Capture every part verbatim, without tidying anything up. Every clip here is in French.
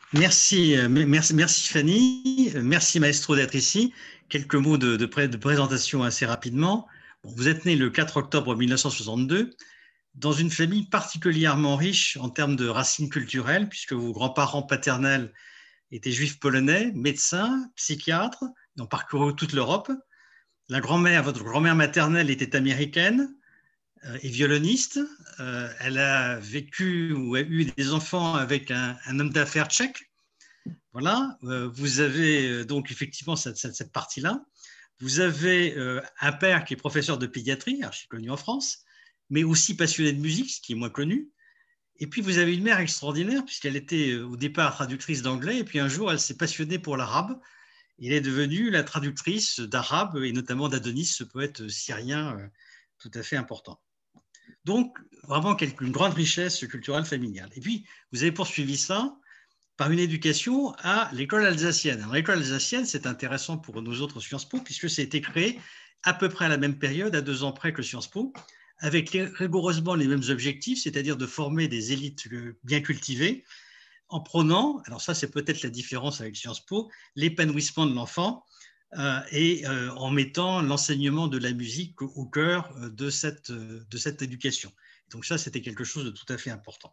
Merci, euh, merci, merci Fanny, merci Maestro d'être ici. Quelques mots de, de, pré- de présentation assez rapidement. Bon, vous êtes né le quatre octobre mille neuf cent soixante-deux dans une famille particulièrement riche en termes de racines culturelles, puisque vos grands-parents paternels étaient juifs polonais, médecins, psychiatres, ils ont parcouru toute l'Europe. La grand-mère, votre grand-mère maternelle était américaine euh, et violoniste. Euh, elle a vécu ou a eu des enfants avec un, un homme d'affaires tchèque. Voilà, euh, vous avez euh, donc effectivement cette, cette, cette partie-là. Vous avez euh, un père qui est professeur de pédiatrie, archi connu en France, mais aussi passionné de musique, ce qui est moins connu. Et puis vous avez une mère extraordinaire, puisqu'elle était euh, au départ traductrice d'anglais, et puis un jour elle s'est passionnée pour l'arabe. Elle est devenue la traductrice d'arabe, et notamment d'Adonis, ce poète syrien euh, tout à fait important. Donc, vraiment une grande richesse culturelle familiale. Et puis, vous avez poursuivi ça par une éducation à l'école alsacienne. L'école alsacienne, c'est intéressant pour nous autres Sciences Po, puisque ça a été créé à peu près à la même période, à deux ans près que Sciences Po, avec les, rigoureusement les mêmes objectifs, c'est-à-dire de former des élites bien cultivées, en prônant, alors ça c'est peut-être la différence avec Sciences Po, l'épanouissement de l'enfant euh, et euh, en mettant l'enseignement de la musique au cœur de cette, de cette éducation. Donc ça, c'était quelque chose de tout à fait important.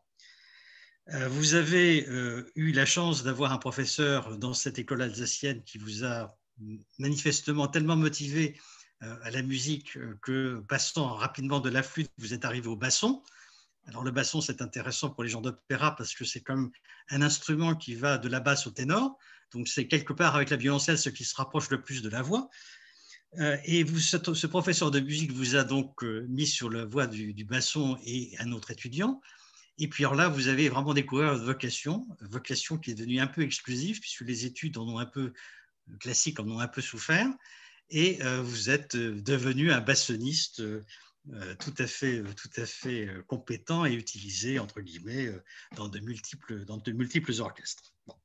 Vous avez euh, eu la chance d'avoir un professeur dans cette école alsacienne qui vous a manifestement tellement motivé euh, à la musique euh, que, passant rapidement de la flûte, vous êtes arrivé au basson. Alors le basson, c'est intéressant pour les gens d'opéra parce que c'est comme un instrument qui va de la basse au ténor. Donc c'est quelque part avec la violoncelle ce qui se rapproche le plus de la voix. Euh, et vous, ce, ce professeur de musique vous a donc euh, mis sur la voie du, du basson et un autre étudiant. Et puis alors là, vous avez vraiment découvert votre vocation, vocation qui est devenue un peu exclusive, puisque les études en ont un peu, classiques en ont un peu souffert, et euh, vous êtes devenu un bassoniste euh, tout à fait, tout à fait compétent et utilisé, entre guillemets, dans de multiples, dans de multiples orchestres. Bon.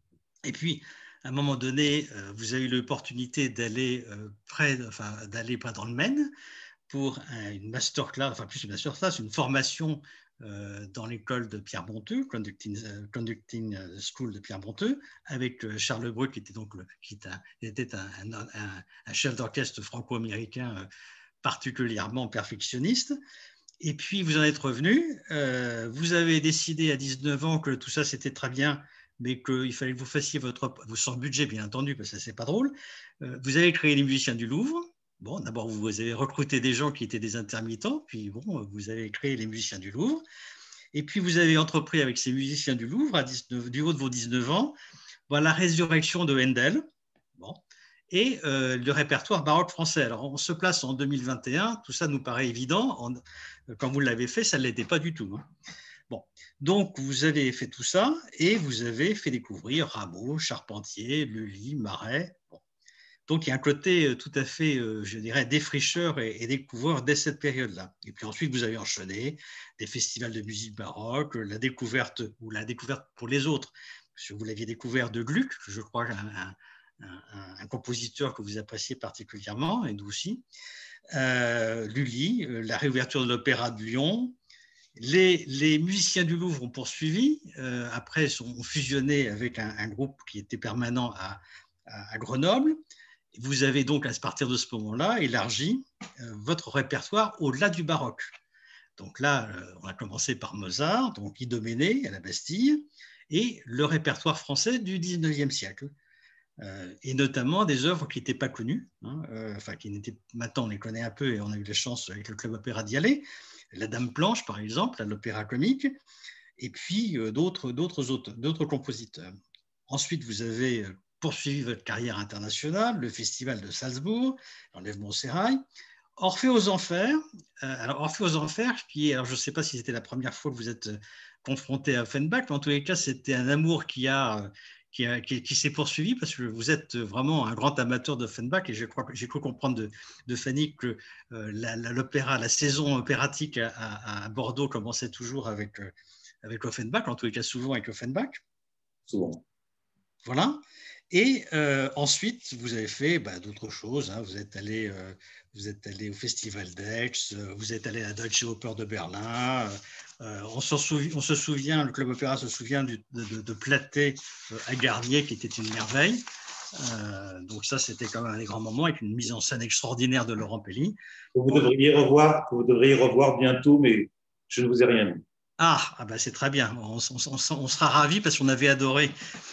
Et puis, à un moment donné, euh, vous avez eu l'opportunité d'aller euh, près, enfin, d'aller pas dans le Maine, pour un, une masterclass, enfin plus une masterclass, une formation euh, dans l'école de Pierre Monteux, Conducting, uh, Conducting School de Pierre Monteux, avec euh, Charles Breu, qui était donc le, qui était un, était un, un, un chef d'orchestre franco-américain euh, particulièrement perfectionniste. Et puis vous en êtes revenu, euh, vous avez décidé à dix-neuf ans que tout ça c'était très bien, mais qu'il fallait que vous fassiez votre, sans budget bien entendu, parce que c'est pas drôle. Euh, vous avez créé les Musiciens du Louvre. Bon, d'abord vous avez recruté des gens qui étaient des intermittents, puis bon, vous avez créé les Musiciens du Louvre. Et puis vous avez entrepris avec ces Musiciens du Louvre, à dix-neuf, du haut de vos dix-neuf ans, bon, la résurrection de Handel. Bon, et euh, le répertoire baroque français. Alors, on se place en deux mille vingt et un, tout ça nous paraît évident. En, quand vous l'avez fait, ça ne l'était pas du tout. Hein. Bon, donc vous avez fait tout ça et vous avez fait découvrir Rameau, Charpentier, Lully, Marais. Bon. Donc il y a un côté tout à fait, euh, je dirais, défricheur et, et découvreur dès cette période-là. Et puis ensuite, vous avez enchaîné des festivals de musique baroque, la découverte, ou la découverte pour les autres, parce que vous l'aviez découvert de Gluck, je crois, un, un, un compositeur que vous appréciez particulièrement, et nous aussi. Euh, Lully, euh, la réouverture de l'Opéra de Lyon. Les, les musiciens du Louvre ont poursuivi, euh, après ont fusionné avec un, un groupe qui était permanent à, à, à Grenoble. Vous avez donc, à partir de ce moment-là, élargi euh, votre répertoire au-delà du baroque. Donc là, euh, on a commencé par Mozart, donc Idoménée à la Bastille, et le répertoire français du dix-neuvième siècle. Euh, et notamment des œuvres qui n'étaient pas connues, hein, euh, enfin qui n'étaient, maintenant on les connaît un peu et on a eu la chance avec le Club Opéra d'y aller, La Dame Blanche par exemple, à l'Opéra Comique, et puis euh, d'autres, d'autres, autres, d'autres compositeurs. Ensuite, vous avez poursuivi votre carrière internationale, le Festival de Salzbourg, l'Enlèvement au Sérail, Orphée aux Enfers. Euh, alors Orphée aux Enfers, qui est, alors je ne sais pas si c'était la première fois que vous êtes confronté à Offenbach, mais en tous les cas, c'était un amour qui a qui, a, qui, qui s'est poursuivi parce que vous êtes vraiment un grand amateur d'Offenbach et je crois que j'ai cru comprendre de, de Fanny que euh, la, la, l'opéra, la saison opératique à, à, à Bordeaux commençait toujours avec, euh, avec Offenbach, en tous les cas souvent avec Offenbach. Souvent. Voilà. Et euh, ensuite, vous avez fait bah, d'autres choses. Hein. Vous êtes allé, euh, vous êtes allé au Festival d'Aix, euh, vous êtes allé à la Deutsche Oper de Berlin. Euh, on, souvi- on se souvient, le Club Opéra se souvient du, de, de, de Platé euh, à Garnier, qui était une merveille. Euh, donc ça, c'était quand même un des grands moments, avec une mise en scène extraordinaire de Laurent Pelli. Que vous Bon, devriez revoir, que vous devriez revoir bientôt, mais je ne vous ai rien dit. ah, ah bah c'est très bien. On, on, on, on sera ravis parce qu'on avait adoré.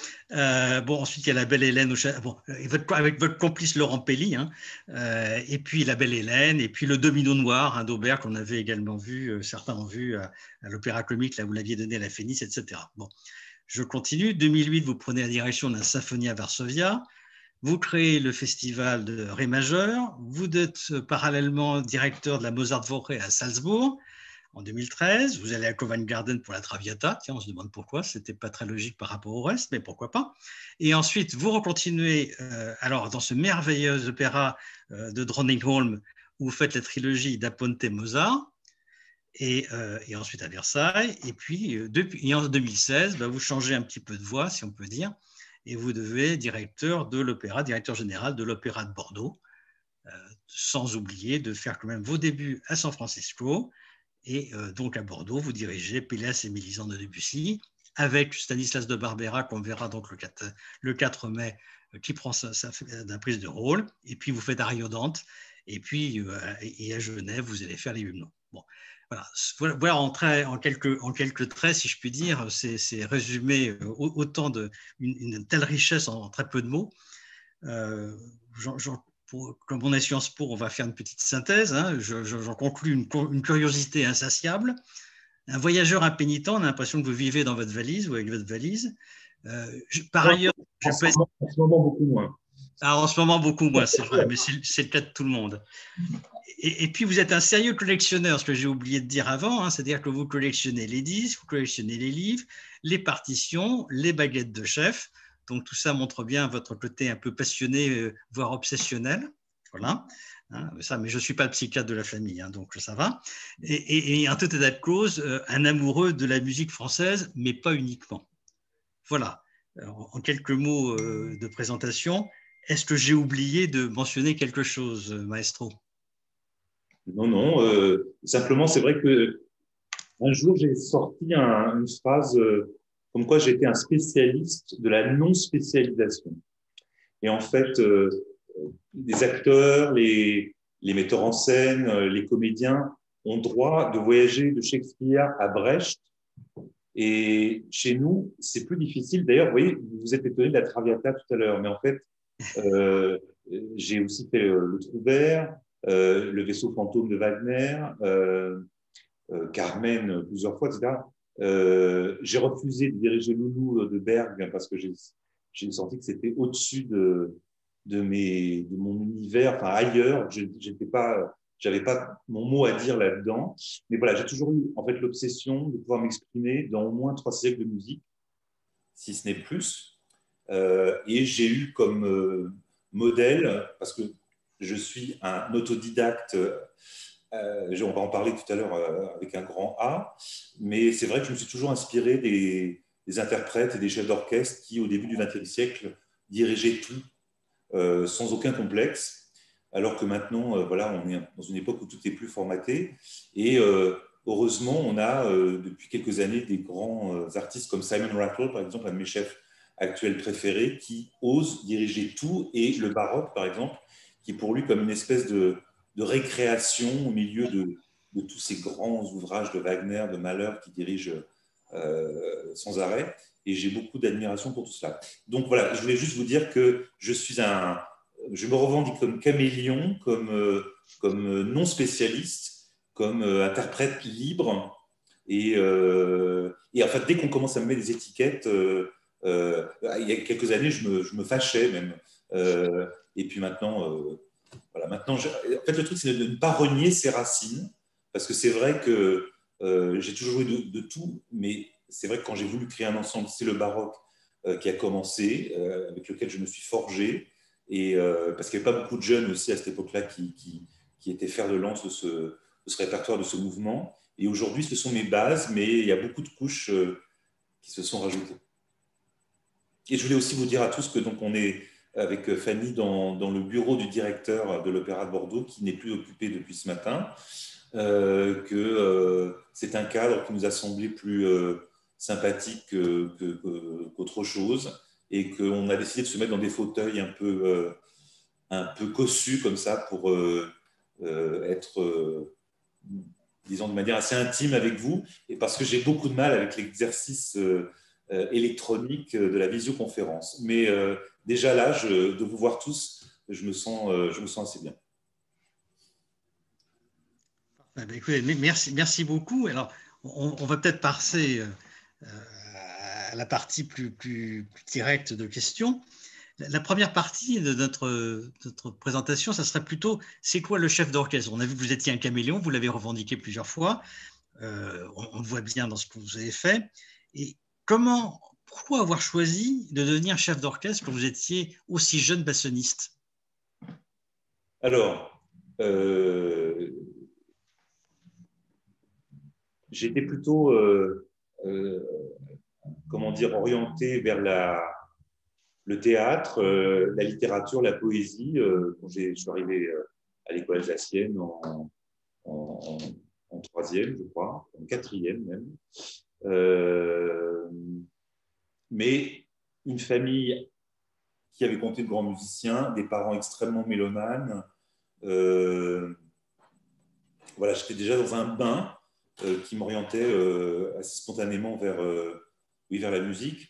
Euh, bon, ensuite, il y a la Belle Hélène, au, bon, votre, avec votre complice Laurent Pelli, hein, euh, et puis la Belle Hélène, et puis le Domino Noir, hein, d'Auber, qu'on avait également vu, euh, certains ont vu à, à l'Opéra Comique, là où vous l'aviez donné à la Fénice, et cetera. Bon, je continue. deux mille huit, vous prenez la direction d'un symphonie à Varsovia, vous créez le festival de Ré majeur, vous êtes euh, parallèlement directeur de la Mozart-Voré à Salzbourg. En deux mille treize, vous allez à Covent Garden pour la Traviata. Tiens, on se demande pourquoi. C'était pas très logique par rapport au reste, mais pourquoi pas. Et ensuite, vous recontinuez euh, alors dans ce merveilleux opéra euh, de Dronningholm où vous faites la trilogie d'A Ponte Mozart. Et, euh, et ensuite à Versailles. Et puis, euh, depuis, et en deux mille seize, bah, vous changez un petit peu de voix, si on peut dire, et vous devenez directeur de l'opéra, directeur général de l'Opéra de Bordeaux, euh, sans oublier de faire quand même vos débuts à San Francisco. Et euh, donc à Bordeaux, vous dirigez Péléas et Mélisande de Debussy, avec Stanislas de Barbera, qu'on verra donc le quatre, le quatre mai, euh, qui prend sa, sa, sa prise de rôle. Et puis vous faites Ariodante. Et puis euh, et à Genève, vous allez faire les hymnes. Bon, voilà, voilà en, très, en, quelques, en quelques traits, si je puis dire, c'est, c'est résumé euh, autant de une, une telle richesse en, en très peu de mots. Euh, j'en, j'en, pour, comme on est Sciences Po, on va faire une petite synthèse. Hein. Je, je, j'en conclus une, une curiosité insatiable. Un voyageur impénitent, on a l'impression que vous vivez dans votre valise ou avec votre valise. Euh, je, par ailleurs, je En ce pèse. moment, en ce moment beaucoup moins. Ah, en ce moment, beaucoup moins, c'est vrai, mais c'est, c'est le cas de tout le monde. Et, et, puis, vous êtes un sérieux collectionneur, ce que j'ai oublié de dire avant, hein, c'est-à-dire que vous collectionnez les disques, vous collectionnez les livres, les partitions, les baguettes de chef. Donc, tout ça montre bien votre côté un peu passionné, euh, voire obsessionnel. Voilà. Hein, ça, mais je ne suis pas le psychiatre de la famille, hein, donc ça va. Et, et, et en tout état de cause, euh, un amoureux de la musique française, mais pas uniquement. Voilà. Alors, en quelques mots euh, de présentation, est-ce que j'ai oublié de mentionner quelque chose, maestro? Non, non. Euh, simplement, c'est vrai que un jour, j'ai sorti un, une phrase euh, comme quoi j'étais un spécialiste de la non-spécialisation. Et en fait, euh, les acteurs, les, les metteurs en scène, euh, les comédiens ont droit de voyager de Shakespeare à Brecht. Et chez nous, c'est plus difficile. D'ailleurs, vous voyez, vous vous êtes étonné de la Traviata tout à l'heure, mais en fait, euh, j'ai aussi fait euh, le Trouvert, euh, le vaisseau fantôme de Wagner, euh, euh, Carmen plusieurs fois, et cetera. Euh, j'ai refusé de diriger Loulou de Berg parce que j'ai j'ai senti que c'était au-dessus de, de, mes, de mon univers, enfin ailleurs. Je j'étais pas, j'avais pas mon mot à dire là-dedans. Mais voilà, j'ai toujours eu en fait l'obsession de pouvoir m'exprimer dans au moins trois siècles de musique, si ce n'est plus. Euh, et j'ai eu comme euh, modèle, parce que je suis un autodidacte, euh, on va en parler tout à l'heure euh, avec un grand A, mais c'est vrai que je me suis toujours inspiré des, des interprètes et des chefs d'orchestre qui, au début du vingtième siècle, dirigeaient tout euh, sans aucun complexe, alors que maintenant, euh, voilà, on est dans une époque où tout est plus formaté. Et euh, heureusement, on a euh, depuis quelques années des grands euh, artistes comme Simon Rattle, par exemple, un de mes chefs actuels préférés, qui osent diriger tout, et le baroque, par exemple, qui est pour lui comme une espèce de, de récréation au milieu de, de tous ces grands ouvrages de Wagner, de Mahler, qui dirigent euh, sans arrêt. Et j'ai beaucoup d'admiration pour tout cela. Donc voilà, je voulais juste vous dire que je suis un, je me revendique comme caméléon, comme, euh, comme non spécialiste, comme euh, interprète libre. Et, euh, et en fait, dès qu'on commence à me mettre des étiquettes, euh, euh, il y a quelques années, je me, je me fâchais même. Euh, et puis maintenant, euh, voilà, maintenant, je, en fait, le truc, c'est de ne pas renier ses racines, parce que c'est vrai que euh, j'ai toujours joué de, de tout, mais c'est vrai que quand j'ai voulu créer un ensemble, c'est le baroque euh, qui a commencé, euh, avec lequel je me suis forgé, et euh, parce qu'il n'y avait pas beaucoup de jeunes aussi à cette époque-là qui, qui, qui étaient fer de lance de ce, de ce répertoire, de ce mouvement. Et aujourd'hui, ce sont mes bases, mais il y a beaucoup de couches euh, qui se sont rajoutées. Et je voulais aussi vous dire à tous que donc on est avec Fanny dans, dans le bureau du directeur de l'Opéra de Bordeaux, qui n'est plus occupé depuis ce matin, euh, que euh, c'est un cadre qui nous a semblé plus euh, sympathique que, que, que, qu'autre chose, et qu'on a décidé de se mettre dans des fauteuils un peu, euh, un peu cossus comme ça pour euh, euh, être, euh, disons, de manière assez intime avec vous, et parce que j'ai beaucoup de mal avec l'exercice euh, euh, électronique de la visioconférence. Mais euh, déjà là, je, de vous voir tous, je me sens, euh, je me sens assez bien. Ah ben, écoutez, merci, merci beaucoup. Alors, on, on va peut-être passer euh, à la partie plus, plus, plus directe de questions. La première partie de notre, notre présentation, ça serait plutôt, c'est quoi le chef d'orchestre? On a vu que vous étiez un caméléon, vous l'avez revendiqué plusieurs fois. Euh, on, on le voit bien dans ce que vous avez fait. Et comment, pourquoi avoir choisi de devenir chef d'orchestre quand vous étiez aussi jeune bassoniste? Alors, euh, j'étais plutôt, euh, euh, comment dire, orienté vers la, le théâtre, euh, la littérature, la poésie. Euh, quand je suis arrivé à l'école alsacienne en, en, en troisième, je crois, en quatrième même. Euh, mais une famille qui avait compté de grands musiciens, des parents extrêmement mélomanes. Euh, voilà, j'étais déjà dans un bain euh, qui m'orientait euh, assez spontanément vers, euh, oui, vers la musique.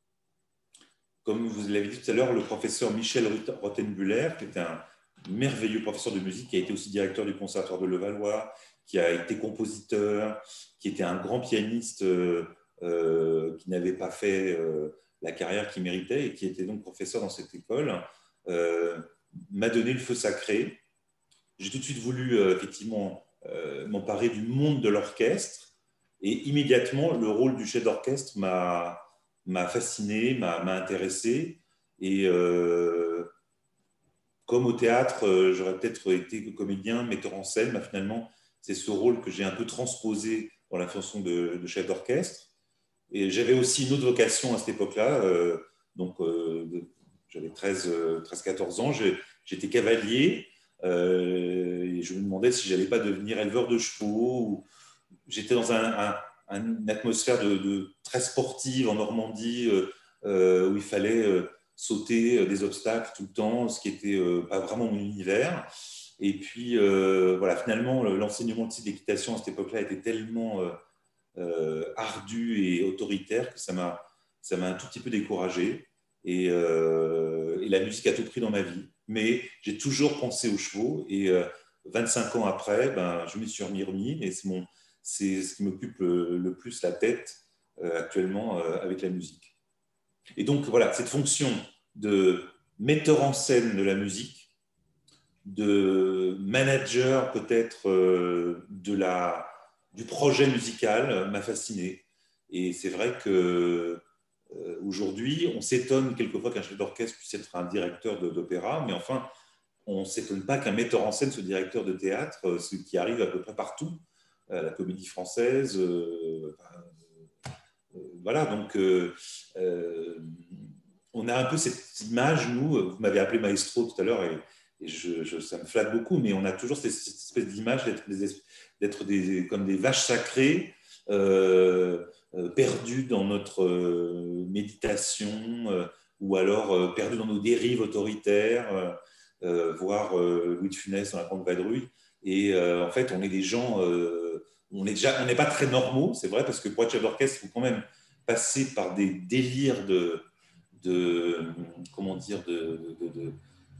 Comme vous l'avez dit tout à l'heure, le professeur Michel Rothenbuehler, qui était un merveilleux professeur de musique, qui a été aussi directeur du Conservatoire de Levallois, qui a été compositeur, qui était un grand pianiste euh, euh, qui n'avait pas fait euh, la carrière qu'il méritait et qui était donc professeur dans cette école, euh, m'a donné le feu sacré. J'ai tout de suite voulu euh, effectivement euh, m'emparer du monde de l'orchestre et immédiatement le rôle du chef d'orchestre m'a m'a fasciné, m'a intéressé. Et euh, comme au théâtre, euh, j'aurais peut-être été comédien, metteur en scène, mais finalement, c'est ce rôle que j'ai un peu transposé dans la fonction de, de chef d'orchestre. Et j'avais aussi une autre vocation à cette époque-là. Euh, donc, euh, j'avais treize quatorze ans, j'étais cavalier. Euh, et je me demandais si j'allais pas devenir éleveur de chevaux. J'étais dans un, un, une atmosphère de, de, très sportive en Normandie, euh, euh, où il fallait euh, sauter des obstacles tout le temps, ce qui n'était euh, pas vraiment mon univers. Et puis, euh, voilà, finalement, l'enseignement de l'équitation à cette époque-là était tellement euh, euh, ardu et autoritaire que ça m'a ça m'a un tout petit peu découragé. Et, euh, et la musique a tout pris dans ma vie. Mais j'ai toujours pensé aux chevaux. Et euh, vingt-cinq ans après, ben, je m'y suis remis, remis et c'est mon c'est ce qui m'occupe le, le, plus la tête euh, actuellement euh, avec la musique. Et donc voilà, cette fonction de metteur en scène de la musique, de manager peut-être euh, de la, du projet musical m'a fasciné. Et c'est vrai que euh, aujourd'hui, on s'étonne quelquefois qu'un chef d'orchestre puisse être un directeur d'opéra, mais enfin, on ne s'étonne pas qu'un metteur en scène soit directeur de théâtre, ce qui arrive à peu près partout. La Comédie Française, euh, euh, voilà, donc euh, euh, on a un peu cette image, nous, vous m'avez appelé maestro tout à l'heure, et, et je, je, ça me flatte beaucoup, mais on a toujours cette, cette espèce d'image d'être des, des, comme des vaches sacrées, euh, euh, perdues dans notre euh, méditation, euh, ou alors euh, perdues dans nos dérives autoritaires, euh, voire euh, Louis de Funès dans La Grande Vadrouille. Et euh, en fait, on est des gens... Euh, on n'est déjà, on n'est pas très normaux, c'est vrai, parce que pour être chef d'orchestre, il faut quand même passer par des délires de, de comment dire, de, de, de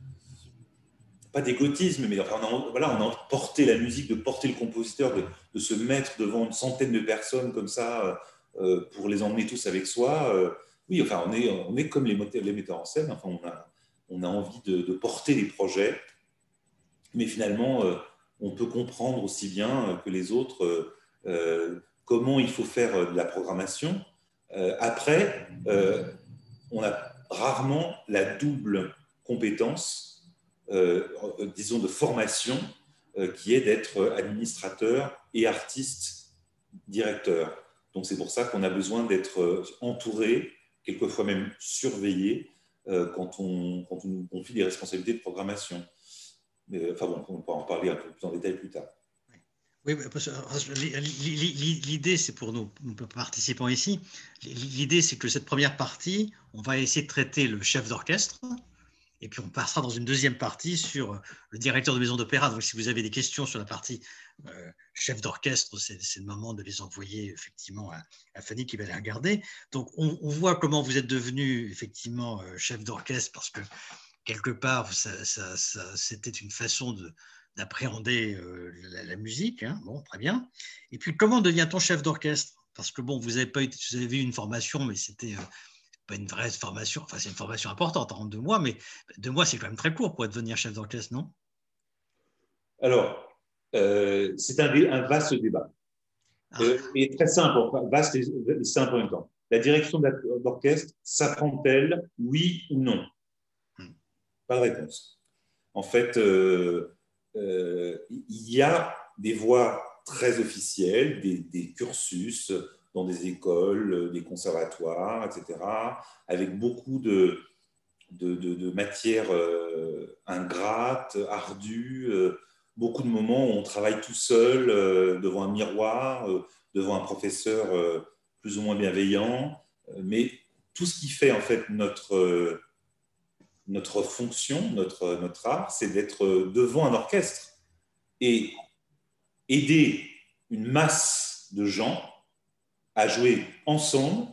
pas d'égotisme, mais enfin, on a, voilà, on a porté la musique, de porter le compositeur, de, de se mettre devant une centaine de personnes comme ça euh, pour les emmener tous avec soi. Euh, oui, enfin, on est, on est comme les, les metteurs en scène. Enfin, on a, on a envie de, de porter les projets, mais finalement, euh, on peut comprendre aussi bien que les autres euh, comment il faut faire de la programmation. Euh, après, euh, on a rarement la double compétence, euh, disons, de formation, euh, qui est d'être administrateur et artiste directeur. Donc c'est pour ça qu'on a besoin d'être entouré quelquefois même surveillés euh, quand, on, quand on nous confie des responsabilités de programmation. Mais, enfin bon, on pourra en parler un peu plus en détail plus tard. Oui, parce que l'idée, c'est pour nos participants ici, l'idée, c'est que cette première partie, on va essayer de traiter le chef d'orchestre, et puis on passera dans une deuxième partie sur le directeur de maison d'opéra. Donc, si vous avez des questions sur la partie euh, chef d'orchestre, c'est le moment de les envoyer effectivement à, à Fanny qui va les regarder. Donc, on, on voit comment vous êtes devenu effectivement euh, chef d'orchestre, parce que quelque part, ça, ça, ça, c'était une façon de d'appréhender euh, la, la musique, hein. Bon, très bien. Et puis, comment devient-on chef d'orchestre? Parce que bon, vous avez pas été, vous avez eu une formation, mais c'était euh, pas une vraie formation. Enfin, c'est une formation importante en deux mois, mais deux mois, c'est quand même très court pour devenir chef d'orchestre, non? Alors, euh, c'est un, un vaste débat. Ah. Euh, et très simple, vaste et simple en même temps. La direction d'orchestre s'apprend-elle, oui ou non? Hmm. Pas de réponse. En fait, euh, euh, il y a des voies très officielles, des, des cursus dans des écoles, des conservatoires, et cetera, avec beaucoup de, de, de, de matières euh, ingrates, ardues, euh, beaucoup de moments où on travaille tout seul euh, devant un miroir, euh, devant un professeur euh, plus ou moins bienveillant, euh, mais tout ce qui fait en fait notre... Euh, notre fonction, notre, notre art, c'est d'être devant un orchestre et aider une masse de gens à jouer ensemble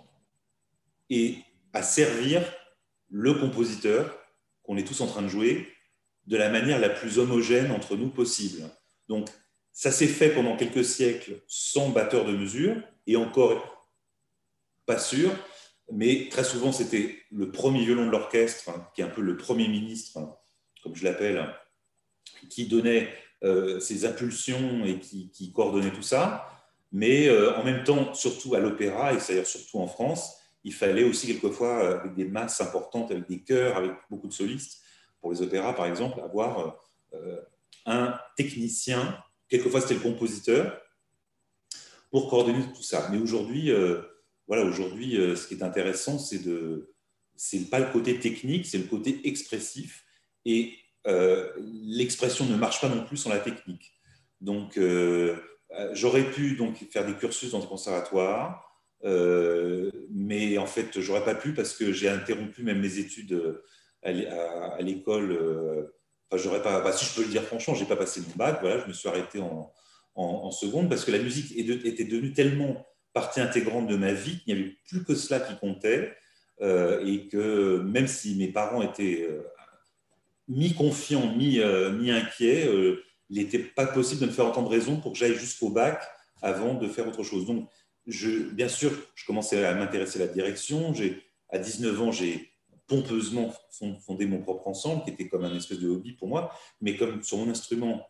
et à servir le compositeur qu'on est tous en train de jouer de la manière la plus homogène entre nous possible. Donc, ça s'est fait pendant quelques siècles sans batteur de mesure et encore pas sûr, mais très souvent, c'était le premier violon de l'orchestre, hein, qui est un peu le premier ministre, hein, comme je l'appelle, qui donnait euh, ses impulsions et qui, qui, coordonnait tout ça. Mais euh, en même temps, surtout à l'opéra, et c'est-à-dire surtout en France, il fallait aussi quelquefois, euh, avec des masses importantes, avec des chœurs, avec beaucoup de solistes, pour les opéras par exemple, avoir euh, un technicien, quelquefois c'était le compositeur, pour coordonner tout ça. Mais aujourd'hui, euh, voilà, aujourd'hui, euh, ce qui est intéressant, c'est de, c'est pas le côté technique, c'est le côté expressif. Et euh, l'expression ne marche pas non plus sans la technique. Donc, euh, j'aurais pu donc faire des cursus dans des conservatoires, euh, mais en fait, j'aurais pas pu parce que j'ai interrompu même mes études à l'école. Euh, enfin, j'aurais pas. Bah, si je peux le dire franchement, j'ai pas passé mon bac. Voilà, je me suis arrêté en, en, en seconde parce que la musique est de, était devenue tellement partie intégrante de ma vie qu'il n'y avait plus que cela qui comptait, euh, et que même si mes parents étaient euh, mi-confiants, mi-inquiets, mi euh, il n'était pas possible de me faire entendre raison pour que j'aille jusqu'au bac avant de faire autre chose. Donc, je, bien sûr, je commençais à m'intéresser à la direction. À dix-neuf ans, j'ai pompeusement fondé mon propre ensemble, qui était comme un espèce de hobby pour moi, mais comme sur mon instrument,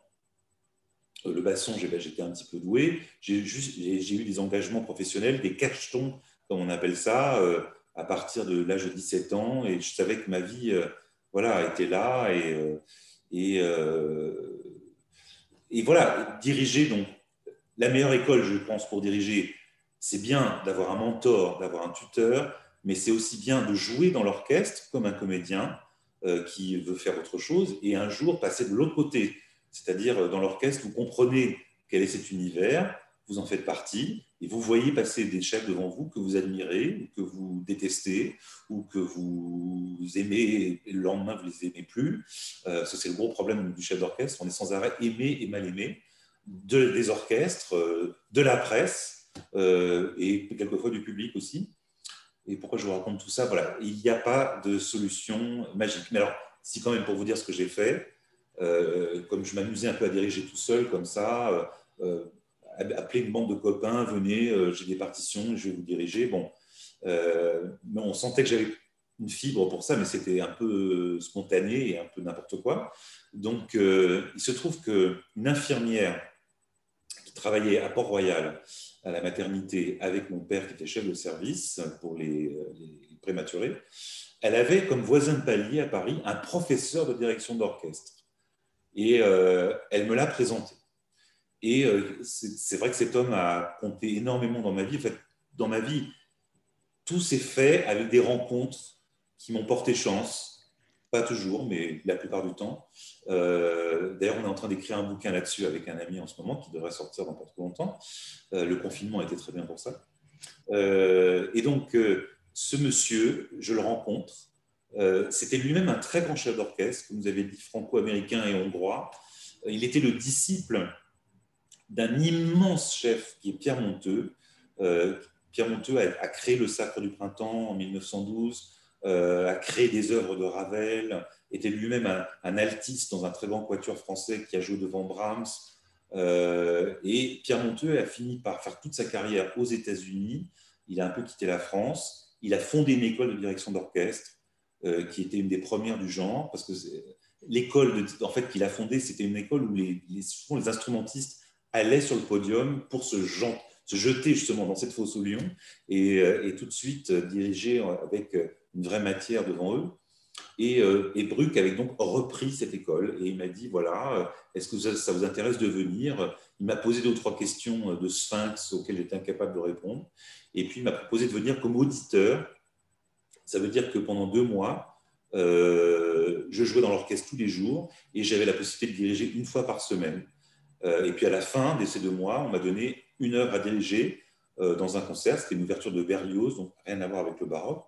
le basson, j'étais un petit peu doué. J'ai eu des engagements professionnels, des cachetons, comme on appelle ça, euh, à partir de l'âge de dix-sept ans. Et je savais que ma vie euh, voilà, était là. Et, euh, et, euh, et voilà, diriger, donc, la meilleure école, je pense, pour diriger, c'est bien d'avoir un mentor, d'avoir un tuteur, mais c'est aussi bien de jouer dans l'orchestre comme un comédien euh, qui veut faire autre chose et un jour passer de l'autre côté. C'est-à-dire, dans l'orchestre, vous comprenez quel est cet univers, vous en faites partie, et vous voyez passer des chefs devant vous que vous admirez, ou que vous détestez, ou que vous aimez, et le lendemain, vous ne les aimez plus. Euh, ça, c'est le gros problème du chef d'orchestre, on est sans arrêt aimé et mal aimé, de, des orchestres, euh, de la presse, euh, et quelquefois du public aussi. Et pourquoi je vous raconte tout ça? Voilà, il n'y a pas de solution magique. Mais alors, si quand même pour vous dire ce que j'ai fait, Euh, comme je m'amusais un peu à diriger tout seul, comme ça, euh, euh, appeler une bande de copains, venez, euh, j'ai des partitions, je vais vous diriger. Bon, euh, mais on sentait que j'avais une fibre pour ça, mais c'était un peu spontané et un peu n'importe quoi. Donc, euh, il se trouve qu'une infirmière qui travaillait à Port-Royal, à la maternité, avec mon père qui était chef de service pour les, les prématurés, elle avait comme voisin de palier à Paris un professeur de direction d'orchestre. Et euh, elle me l'a présenté. Et euh, c'est vrai que cet homme a compté énormément dans ma vie. En fait, dans ma vie, tout s'est fait avec des rencontres qui m'ont porté chance, pas toujours, mais la plupart du temps. Euh, D'ailleurs, on est en train d'écrire un bouquin là-dessus avec un ami en ce moment qui devrait sortir dans pas trop longtemps. Euh, le confinement a été très bien pour ça. Euh, et donc, euh, ce monsieur, je le rencontre. Euh, C'était lui-même un très grand chef d'orchestre, comme vous avez dit, franco-américain et hongrois. Il était le disciple d'un immense chef qui est Pierre Monteux. Euh, Pierre Monteux a, a, créé le Sacre du Printemps en mille neuf cent douze, euh, a créé des œuvres de Ravel, était lui-même un, un altiste dans un très grand quatuor français qui a joué devant Brahms. Euh, et Pierre Monteux a fini par faire toute sa carrière aux États-Unis. Il a un peu quitté la France. Il a fondé une école de direction d'orchestre euh, qui était une des premières du genre, parce que l'école en fait, qu'il a fondée, c'était une école où les, les, souvent les instrumentistes allaient sur le podium pour se, se jeter justement dans cette fosse au lion et, et tout de suite diriger avec une vraie matière devant eux. Et, et Bruck avait donc repris cette école et il m'a dit, voilà, est-ce que ça, ça vous intéresse de venir? Il m'a posé deux ou trois questions de sphinx auxquelles j'étais incapable de répondre. Et puis il m'a proposé de venir comme auditeur. Ça veut dire que pendant deux mois, euh, je jouais dans l'orchestre tous les jours et j'avais la possibilité de diriger une fois par semaine. Euh, et puis à la fin de ces deux mois, on m'a donné une heure à diriger euh, dans un concert. C'était une ouverture de Berlioz, donc rien à voir avec le baroque.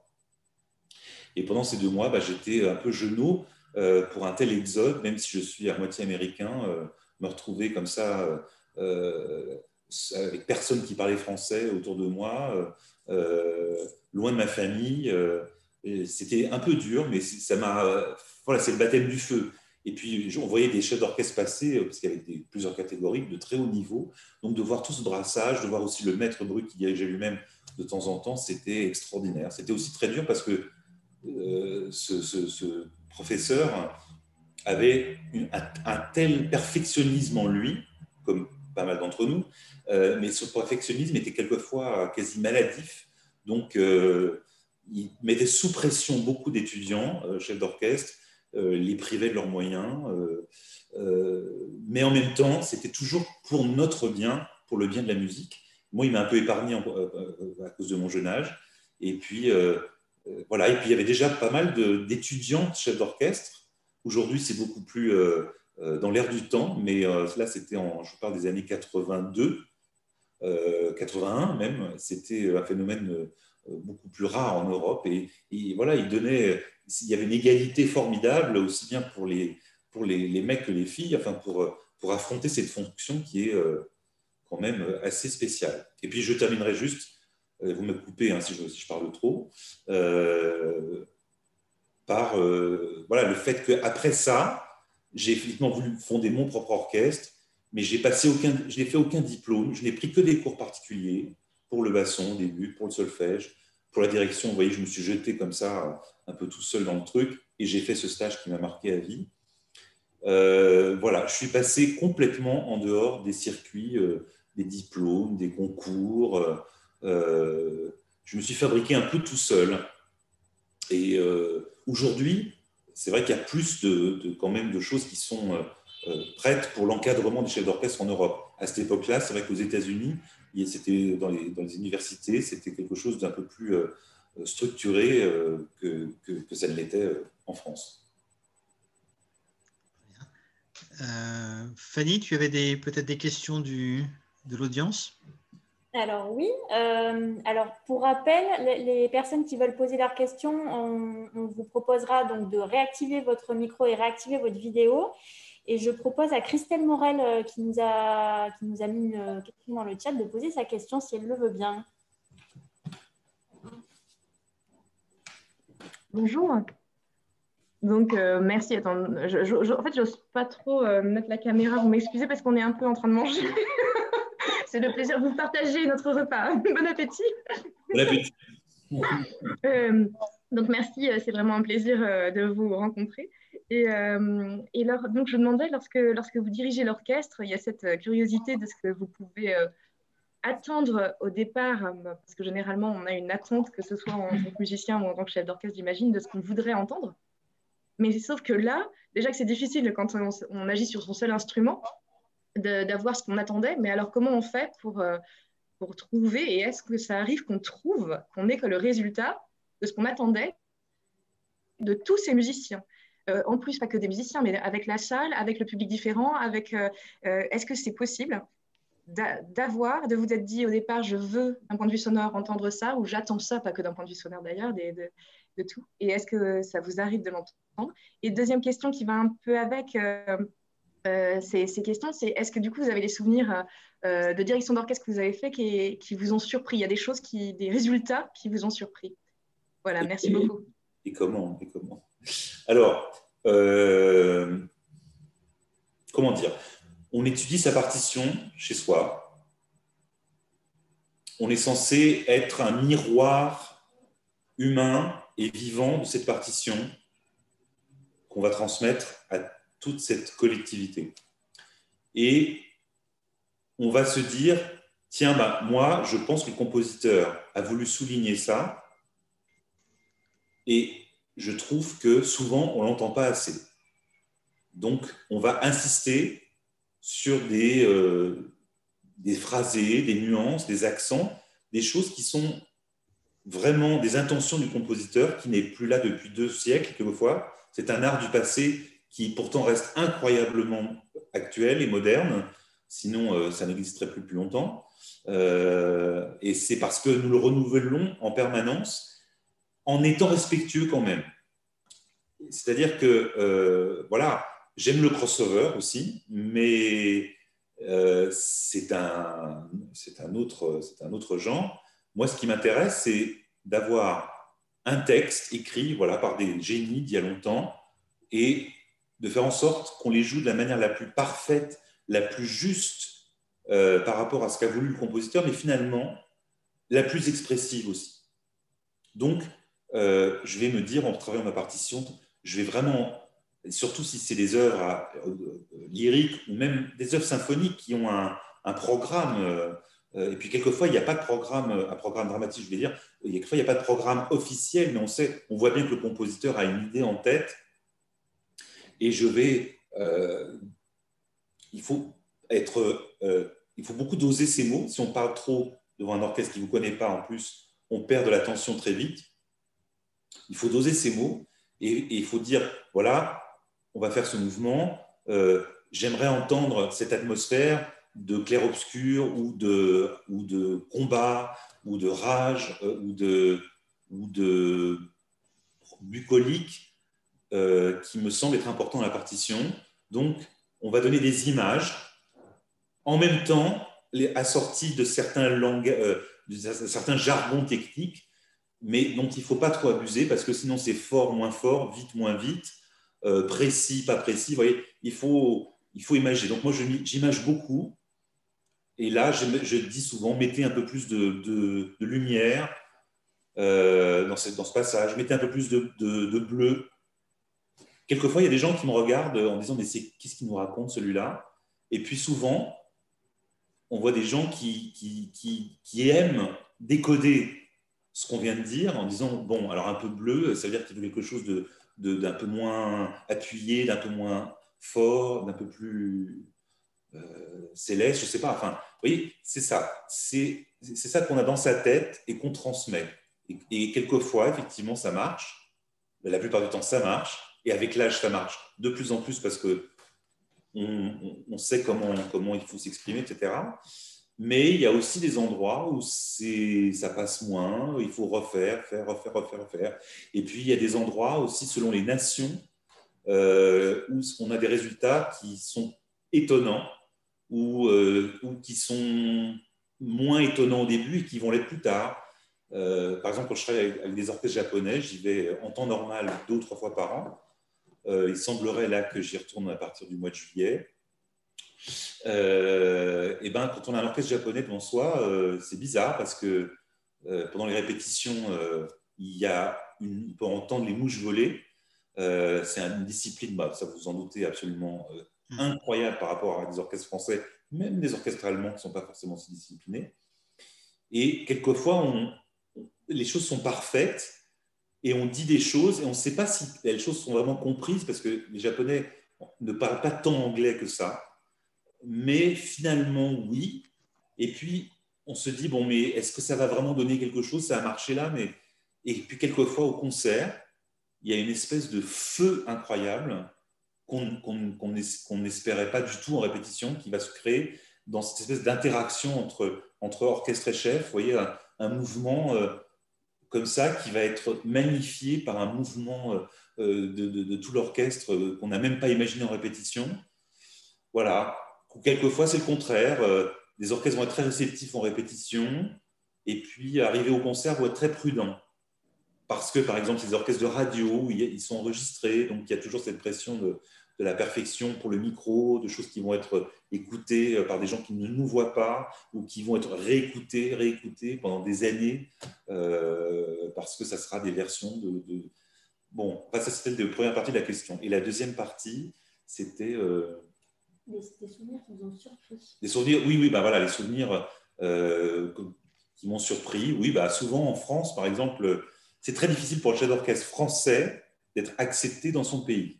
Et pendant ces deux mois, bah, j'étais un peu genou euh, pour un tel exode, même si je suis à moitié américain, euh, me retrouver comme ça euh, avec personne qui parlait français autour de moi, euh, loin de ma famille. Euh, C'était un peu dur, mais ça m'a. Voilà, c'est le baptême du feu. Et puis, on voyait des chefs d'orchestre passer, parce qu'il y avait des, plusieurs catégories de très haut niveau. Donc, de voir tout ce brassage, de voir aussi le maître Bruck qui dirigeait lui-même de temps en temps, c'était extraordinaire. C'était aussi très dur parce que euh, ce, ce, ce professeur avait une, un, un tel perfectionnisme en lui, comme pas mal d'entre nous, euh, mais ce perfectionnisme était quelquefois quasi maladif. Donc, euh, il mettait sous pression beaucoup d'étudiants, euh, chefs d'orchestre, euh, les privait de leurs moyens, euh, euh, mais en même temps, c'était toujours pour notre bien, pour le bien de la musique. Moi, il m'a un peu épargné en, euh, à cause de mon jeune âge. Et puis, euh, voilà. Et puis, il y avait déjà pas mal d'étudiants chefs d'orchestre. Aujourd'hui, c'est beaucoup plus euh, dans l'air du temps, mais euh, là, c'était en, je parle des années quatre-vingt-deux, euh, quatre-vingt-un même. C'était un phénomène euh, beaucoup plus rare en Europe. Et, et voilà, il donnait, il y avait une égalité formidable, aussi bien pour les, pour les, les mecs que les filles, enfin pour, pour affronter cette fonction qui est euh, quand même assez spéciale. Et puis, je terminerai juste, euh, vous me coupez hein, si, je, si je parle trop, euh, par euh, voilà, le fait qu'après ça, j'ai effectivement voulu fonder mon propre orchestre, mais j'ai passé aucun, je n'ai fait aucun diplôme, je n'ai pris que des cours particuliers pour le basson au début, pour le solfège, pour la direction. Vous voyez, je me suis jeté comme ça, un peu tout seul dans le truc, et j'ai fait ce stage qui m'a marqué à vie. Euh, voilà, je suis passé complètement en dehors des circuits, euh, des diplômes, des concours. Euh, je me suis fabriqué un peu tout seul. Et euh, aujourd'hui, c'est vrai qu'il y a plus de, de, quand même de choses qui sont euh, prêtes pour l'encadrement des chefs d'orchestre en Europe. À cette époque-là, c'est vrai qu'aux États-Unis, c'était dans les, dans les universités, c'était quelque chose d'un peu plus euh, structuré euh, que, que, que ça ne l'était euh, en France. Euh, Fanny, tu avais peut-être des questions du, de l'audience? Alors oui, euh, alors pour rappel, les, les personnes qui veulent poser leurs questions, on, on vous proposera donc de réactiver votre micro et réactiver votre vidéo. Et je propose à Christelle Morel euh, qui, nous a, qui nous a mis une question dans le chat de poser sa question si elle le veut bien. Bonjour. Donc, euh, merci. Attends, je, je, je, en fait, j'ose pas trop euh, mettre la caméra. Vous m'excusez parce qu'on est un peu en train de manger. C'est le plaisir de vous partager notre repas. Bon appétit. Bon appétit. euh, donc, merci. C'est vraiment un plaisir euh, de vous rencontrer. Et, euh, et alors, donc, je demandais, lorsque, lorsque vous dirigez l'orchestre, il y a cette curiosité de ce que vous pouvez euh, attendre au départ, euh, parce que généralement, on a une attente, que ce soit en tant que musicien ou en tant que chef d'orchestre, j'imagine, de ce qu'on voudrait entendre. Mais sauf que là, déjà que c'est difficile quand on, on agit sur son seul instrument, d'avoir ce qu'on attendait. Mais alors, comment on fait pour, euh, pour trouver, et est-ce que ça arrive qu'on trouve, qu'on ait que le résultat de ce qu'on attendait de tous ces musiciens? Euh, en plus, pas que des musiciens, mais avec la salle, avec le public différent, avec, euh, euh, est-ce que c'est possible d'avoir, de vous être dit au départ, je veux d'un point de vue sonore entendre ça, ou j'attends ça, pas que d'un point de vue sonore d'ailleurs, de, de, de tout. Et est-ce que ça vous arrive de l'entendre? Et deuxième question qui va un peu avec euh, euh, ces, ces questions, c'est est-ce que du coup vous avez des souvenirs euh, de direction d'orchestre que vous avez fait qui, qui vous ont surpris? Il y a des choses, qui, des résultats qui vous ont surpris. Voilà, merci et, beaucoup. Et comment, et comment Alors, euh, comment dire? On étudie sa partition chez soi. On est censé être un miroir humain et vivant de cette partition qu'on va transmettre à toute cette collectivité. Et on va se dire, tiens, bah, moi, je pense que le compositeur a voulu souligner ça, et je trouve que souvent, on ne l'entend pas assez. Donc, on va insister sur des, euh, des phrasés, des nuances, des accents, des choses qui sont vraiment des intentions du compositeur qui n'est plus là depuis deux siècles, quelquefois. C'est un art du passé qui pourtant reste incroyablement actuel et moderne, sinon euh, ça n'existerait plus depuis longtemps. Euh, et c'est parce que nous le renouvelons en permanence en étant respectueux quand même. C'est-à-dire que, euh, voilà, j'aime le crossover aussi, mais euh, c'est un, c'est un, autre, c'est un autre genre. Moi, ce qui m'intéresse, c'est d'avoir un texte écrit voilà, par des génies d'il y a longtemps et de faire en sorte qu'on les joue de la manière la plus parfaite, la plus juste euh, par rapport à ce qu'a voulu le compositeur, mais finalement, la plus expressive aussi. Donc, euh, je vais me dire, en travaillant ma partition, je vais vraiment, surtout si c'est des œuvres à, euh, lyriques ou même des œuvres symphoniques qui ont un, un programme, euh, et puis quelquefois, il n'y a pas de programme, un programme dramatique, je vais dire, quelquefois, il n'y a pas de programme officiel, mais on sait, on voit bien que le compositeur a une idée en tête, et je vais, euh, il faut être, euh, il faut beaucoup doser ces mots. Si on parle trop devant un orchestre qui ne vous connaît pas, en plus, on perd de l'attention très vite. Il faut doser ces mots et, et il faut dire, voilà, on va faire ce mouvement, euh, j'aimerais entendre cette atmosphère de clair-obscur ou de, ou de combat ou de rage euh, ou, de, ou de bucolique euh, qui me semble être important dans la partition. Donc, on va donner des images en même temps les, assorties de certains, langues, euh, de certains jargons techniques, mais dont il ne faut pas trop abuser parce que sinon c'est fort, moins fort, vite, moins vite, euh, précis, pas précis. Vous voyez, il faut, il faut imaginer. Donc moi, j'image beaucoup. Et là, je, je dis souvent, mettez un peu plus de, de, de lumière euh, dans, cette, dans ce passage, mettez un peu plus de, de, de bleu. Quelquefois, il y a des gens qui me regardent en disant, mais qu'est-ce qu'il nous raconte celui-là? Et puis souvent, on voit des gens qui, qui, qui, qui aiment décoder ce qu'on vient de dire en disant, bon, alors un peu bleu, ça veut dire qu'il veut quelque chose de, de, d'un peu moins appuyé, d'un peu moins fort, d'un peu plus euh, céleste, je ne sais pas. Enfin, vous voyez, c'est ça. C'est, c'est ça qu'on a dans sa tête et qu'on transmet. Et, et quelquefois, effectivement, ça marche. La plupart du temps, ça marche. Et avec l'âge, ça marche de plus en plus parce que on, on, on sait comment, comment il faut s'exprimer, et cetera. Mais il y a aussi des endroits où c'est, ça passe moins, il faut refaire, faire, refaire, refaire, refaire. Et puis, il y a des endroits aussi, selon les nations, euh, où on a des résultats qui sont étonnants ou, euh, ou qui sont moins étonnants au début et qui vont l'être plus tard. Euh, par exemple, quand je travaille avec, avec des orchestres japonais, j'y vais en temps normal deux ou trois fois par an. Euh, il semblerait là que j'y retourne à partir du mois de juillet. Euh, et ben, quand on a un orchestre japonais devant soi, euh, c'est bizarre parce que euh, pendant les répétitions, euh, il y a une, on peut entendre les mouches voler. Euh, c'est une discipline, bah, ça vous en doutez, absolument euh, incroyable par rapport à des orchestres français, même des orchestres allemands qui ne sont pas forcément si disciplinés. Et quelquefois, on, on, les choses sont parfaites et on dit des choses et on ne sait pas si les choses sont vraiment comprises parce que les Japonais ne parlent pas tant anglais que ça. Mais finalement, oui. Et puis, on se dit, bon, mais est-ce que ça va vraiment donner quelque chose? Ça a marché là, mais… Et puis, quelquefois, au concert, il y a une espèce de feu incroyable qu'on qu'on, qu'on, qu'on n'espérait pas du tout en répétition, qui va se créer dans cette espèce d'interaction entre, entre orchestre et chef. Vous voyez, un, un mouvement euh, comme ça qui va être magnifié par un mouvement euh, de, de, de tout l'orchestre euh, qu'on n'a même pas imaginé en répétition. Voilà. Quelquefois, c'est le contraire. Euh, les orchestres vont être très réceptifs en répétition, et puis, arriver au concert, vont être très prudents. Parce que, par exemple, les orchestres de radio, ils sont enregistrés, donc il y a toujours cette pression de, de la perfection pour le micro, de choses qui vont être écoutées par des gens qui ne nous voient pas, ou qui vont être réécoutées, réécoutées pendant des années, euh, parce que ça sera des versions de… de... Bon, enfin, ça c'était la première partie de la question. Et la deuxième partie, c'était… Euh... Des, des souvenirs qui vous ont surpris. Des souvenirs, oui, oui, bah voilà, les souvenirs euh, qui m'ont surpris. Oui, bah souvent en France, par exemple… C'est très difficile pour le chef d'orchestre français d'être accepté dans son pays.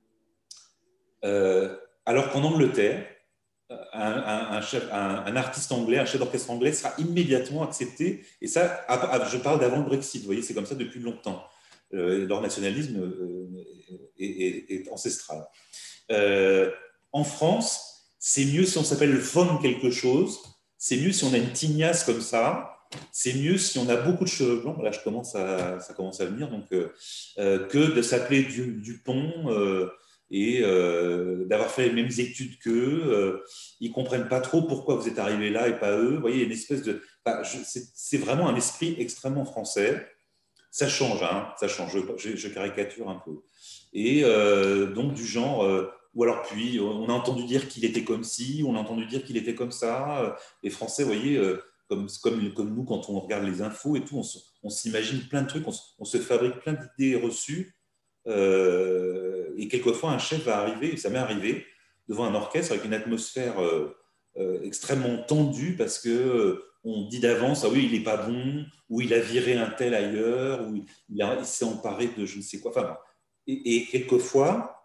Euh, alors qu'en Angleterre, un, un, un, chef, un, un artiste anglais, un chef d'orchestre anglais sera immédiatement accepté. Et ça, je parle d'avant le Brexit, vous voyez, c'est comme ça depuis longtemps. Euh, leur nationalisme est, est, est ancestral. Euh, en France, c'est mieux si on s'appelle von quelque chose, c'est mieux si on a une tignasse comme ça, c'est mieux si on a beaucoup de cheveux blancs, là je commence à, ça commence à venir, donc, euh, que de s'appeler du, Dupont euh, et euh, d'avoir fait les mêmes études qu'eux. Euh, ils ne comprennent pas trop pourquoi vous êtes arrivés là et pas eux. Vous voyez, il y a une espèce de… Enfin, c'est vraiment un esprit extrêmement français. Ça change, hein, ça change, je, je caricature un peu. Et euh, donc du genre… Euh, ou alors puis, on a entendu dire qu'il était comme ci, on a entendu dire qu'il était comme ça. Les Français, vous voyez… Euh, Comme, comme, comme nous, quand on regarde les infos et tout, on, on s'imagine plein de trucs, on, on se fabrique plein d'idées reçues. Euh, et quelquefois, un chef va arriver, et ça m'est arrivé, devant un orchestre avec une atmosphère euh, euh, extrêmement tendue parce qu'on euh, dit d'avance, ah oui, il n'est pas bon, ou il a viré un tel ailleurs, ou il, il s'est emparé de je ne sais quoi. Enfin, et, et quelquefois,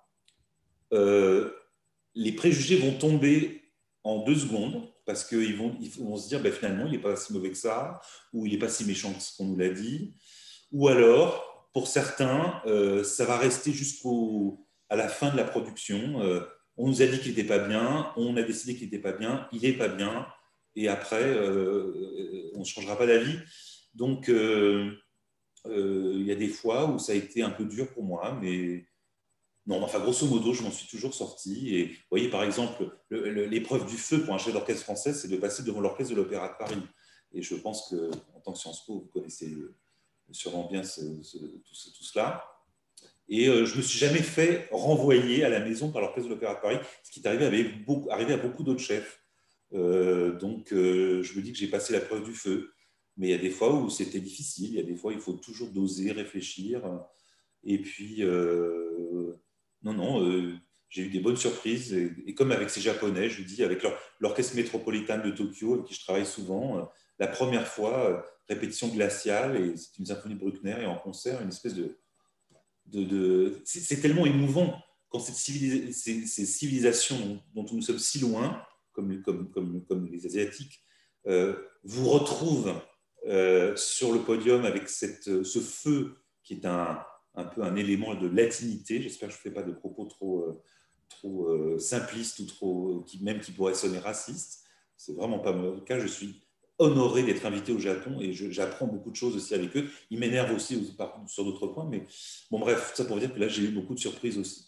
euh, les préjugés vont tomber en deux secondes, parce qu'ils vont, ils vont se dire, ben, finalement, il n'est pas si mauvais que ça, ou il n'est pas si méchant que ce qu'on nous l'a dit. Ou alors, pour certains, euh, ça va rester jusqu'à la fin de la production. Euh, on nous a dit qu'il n'était pas bien, on a décidé qu'il n'était pas bien, il n'est pas bien, et après, euh, on ne changera pas d'avis. Donc, euh, euh, il y a des fois où ça a été un peu dur pour moi, mais… Non, enfin, grosso modo, je m'en suis toujours sorti. Et vous voyez, par exemple, l'épreuve du feu pour un chef d'orchestre français, c'est de passer devant l'orchestre de l'Opéra de Paris. Et je pense qu'en tant que Sciences Po, vous connaissez sûrement bien ce, ce, tout, ce, tout cela. Et euh, je ne me suis jamais fait renvoyer à la maison par l'orchestre de l'Opéra de Paris, ce qui est arrivé, avec beaucoup, arrivé à beaucoup d'autres chefs. Euh, donc, euh, je me dis que j'ai passé la preuve du feu. Mais il y a des fois où c'était difficile. Il y a des fois où il faut toujours doser, réfléchir. Et puis… Euh, Non, non, euh, j'ai eu des bonnes surprises. Et, et comme avec ces Japonais, je vous dis, avec l'Orchestre métropolitain de Tokyo, avec qui je travaille souvent, euh, la première fois, euh, répétition glaciale, et c'est une symphonie de Bruckner, et en concert, une espèce de… de, de c'est tellement émouvant quand cette civilis ces, ces civilisations dont, dont nous sommes si loin, comme, comme, comme, comme les Asiatiques, euh, vous retrouvent euh, sur le podium avec cette, ce feu qui est un… un peu un élément de latinité. J'espère que je ne fais pas de propos trop, euh, trop euh, simplistes ou trop, qui, même qui pourraient sonner racistes. Ce n'est vraiment pas le cas. Je suis honoré d'être invité au Japon et j'apprends beaucoup de choses aussi avec eux. Ils m'énervent aussi sur d'autres points, mais bon, bref, ça pour dire que là, j'ai eu beaucoup de surprises aussi.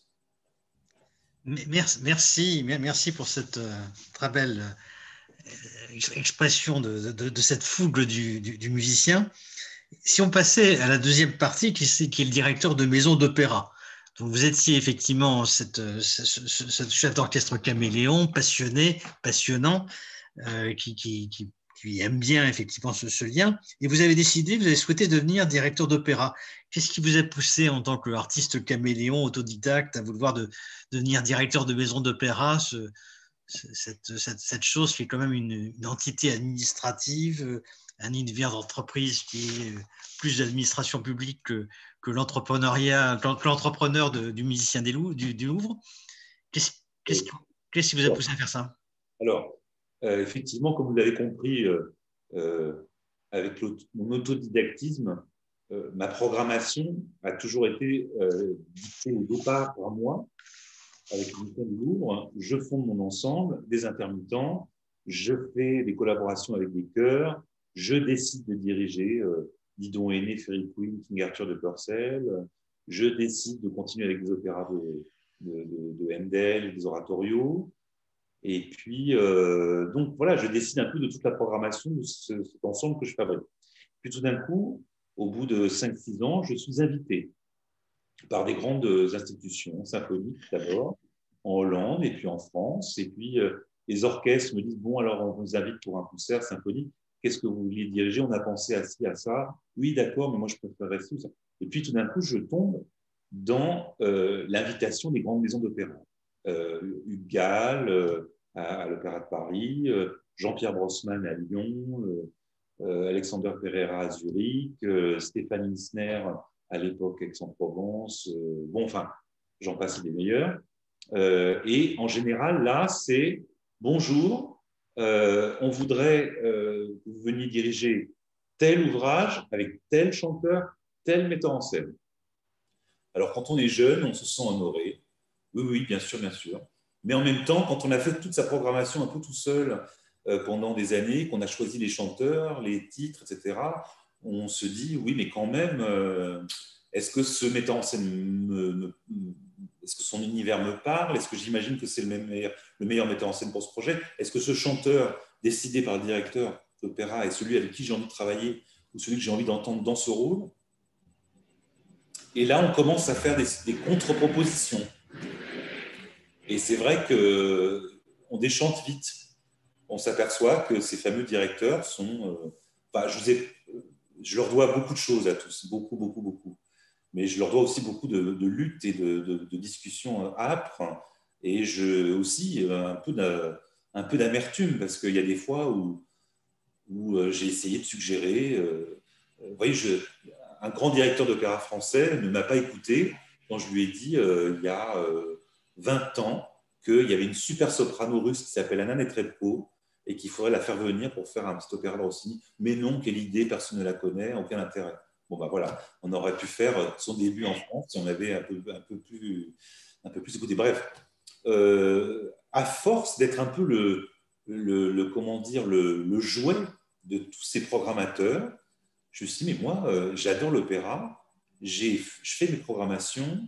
Merci, merci, merci pour cette euh, très belle euh, expression de, de, de cette fougue du, du, du musicien. Si on passait à la deuxième partie, qui est, qui est le directeur de maison d'opéra. Donc vous étiez effectivement cette, ce, ce, ce chef d'orchestre caméléon, passionné, passionnant, euh, qui, qui, qui, qui aime bien effectivement ce, ce lien. Et vous avez décidé, vous avez souhaité devenir directeur d'opéra. Qu'est-ce qui vous a poussé en tant qu'artiste caméléon, autodidacte, à vouloir de, devenir directeur de maison d'opéra, ce, cette, cette, cette chose qui est quand même une, une entité administrative, un univers d'entreprise qui est plus d'administration publique que, que l'entrepreneuriat, que l'entrepreneur du musicien des Louvres, du, du Louvre. Qu'est-ce qu'est-ce, qu'est-ce qui vous a poussé à faire ça? Alors, euh, effectivement, comme vous l'avez compris, euh, euh, avec mon autodidactisme, euh, ma programmation a toujours été euh, dictée au départ par moi, avec une mission de Louvre. Je fonde mon ensemble, des intermittents, je fais des collaborations avec des chœurs, je décide de diriger euh, Didon Aîné, Fairy Queen, King Arthur de Purcell, je décide de continuer avec des opéras de, de, de, de Handel, des oratorios. Et puis, euh, donc voilà, je décide un peu de toute la programmation de ce, cet ensemble que je fabrique. Puis tout d'un coup, au bout de cinq six ans, je suis invité par des grandes institutions symphoniques d'abord, en Hollande et puis en France. Et puis, euh, les orchestres me disent, bon, alors on vous invite pour un concert symphonique. Qu'est-ce que vous vouliez diriger? On a pensé à ci, à ça. Oui, d'accord, mais moi, je préfère rester. Ça. Et puis, tout d'un coup, je tombe dans euh, l'invitation des grandes maisons d'opéra. Euh, Hugues Gall euh, à, à l'Opéra de Paris, euh, Jean-Pierre Brossman à Lyon, euh, euh, Alexander Pereira à Zurich, euh, Stéphane Insner à l'époque Aix-en-Provence. Euh, bon, enfin, j'en passe des meilleurs. Euh, et en général, là, c'est bonjour, euh, on voudrait euh, que vous veniez diriger tel ouvrage avec tel chanteur, tel metteur en scène. Alors, quand on est jeune, on se sent honoré. Oui, oui, bien sûr, bien sûr. Mais en même temps, quand on a fait toute sa programmation un peu tout seul euh, pendant des années, qu'on a choisi les chanteurs, les titres, et cetera, on se dit, oui, mais quand même, euh, est-ce que ce metteur en scène, me, me, est-ce que son univers me parle? Est-ce que j'imagine que c'est le meilleur, le meilleur metteur en scène pour ce projet? Est-ce que ce chanteur décidé par le directeur d'opéra est celui avec qui j'ai envie de travailler ou celui que j'ai envie d'entendre dans ce rôle? Et là, on commence à faire des, des contre-propositions. Et c'est vrai qu'on déchante vite. On s'aperçoit que ces fameux directeurs sont... Euh, enfin, je, vous ai, je leur dois beaucoup de choses à tous, beaucoup, beaucoup, beaucoup. Mais je leur dois aussi beaucoup de, de luttes et de, de, de discussions âpres. Et je, aussi un peu, un peu d'amertume, parce qu'il y a des fois où, où j'ai essayé de suggérer... Euh, vous voyez, je, un grand directeur d'opéra français ne m'a pas écouté quand je lui ai dit, euh, il y a euh, vingt ans, qu'il y avait une super soprano russe qui s'appelle Anna Netrebko et qu'il faudrait la faire venir pour faire un petit opéra de Rossini. Mais non, quelle idée, personne ne la connaît, aucun intérêt. Bon, ben voilà, on aurait pu faire son début en France si on avait un peu, un peu, plus, un peu plus écouté. Bref, euh, à force d'être un peu le, le, le comment dire, le, le jouet de tous ces programmateurs, je me suis dit, mais moi, euh, j'adore l'opéra, je fais mes programmations,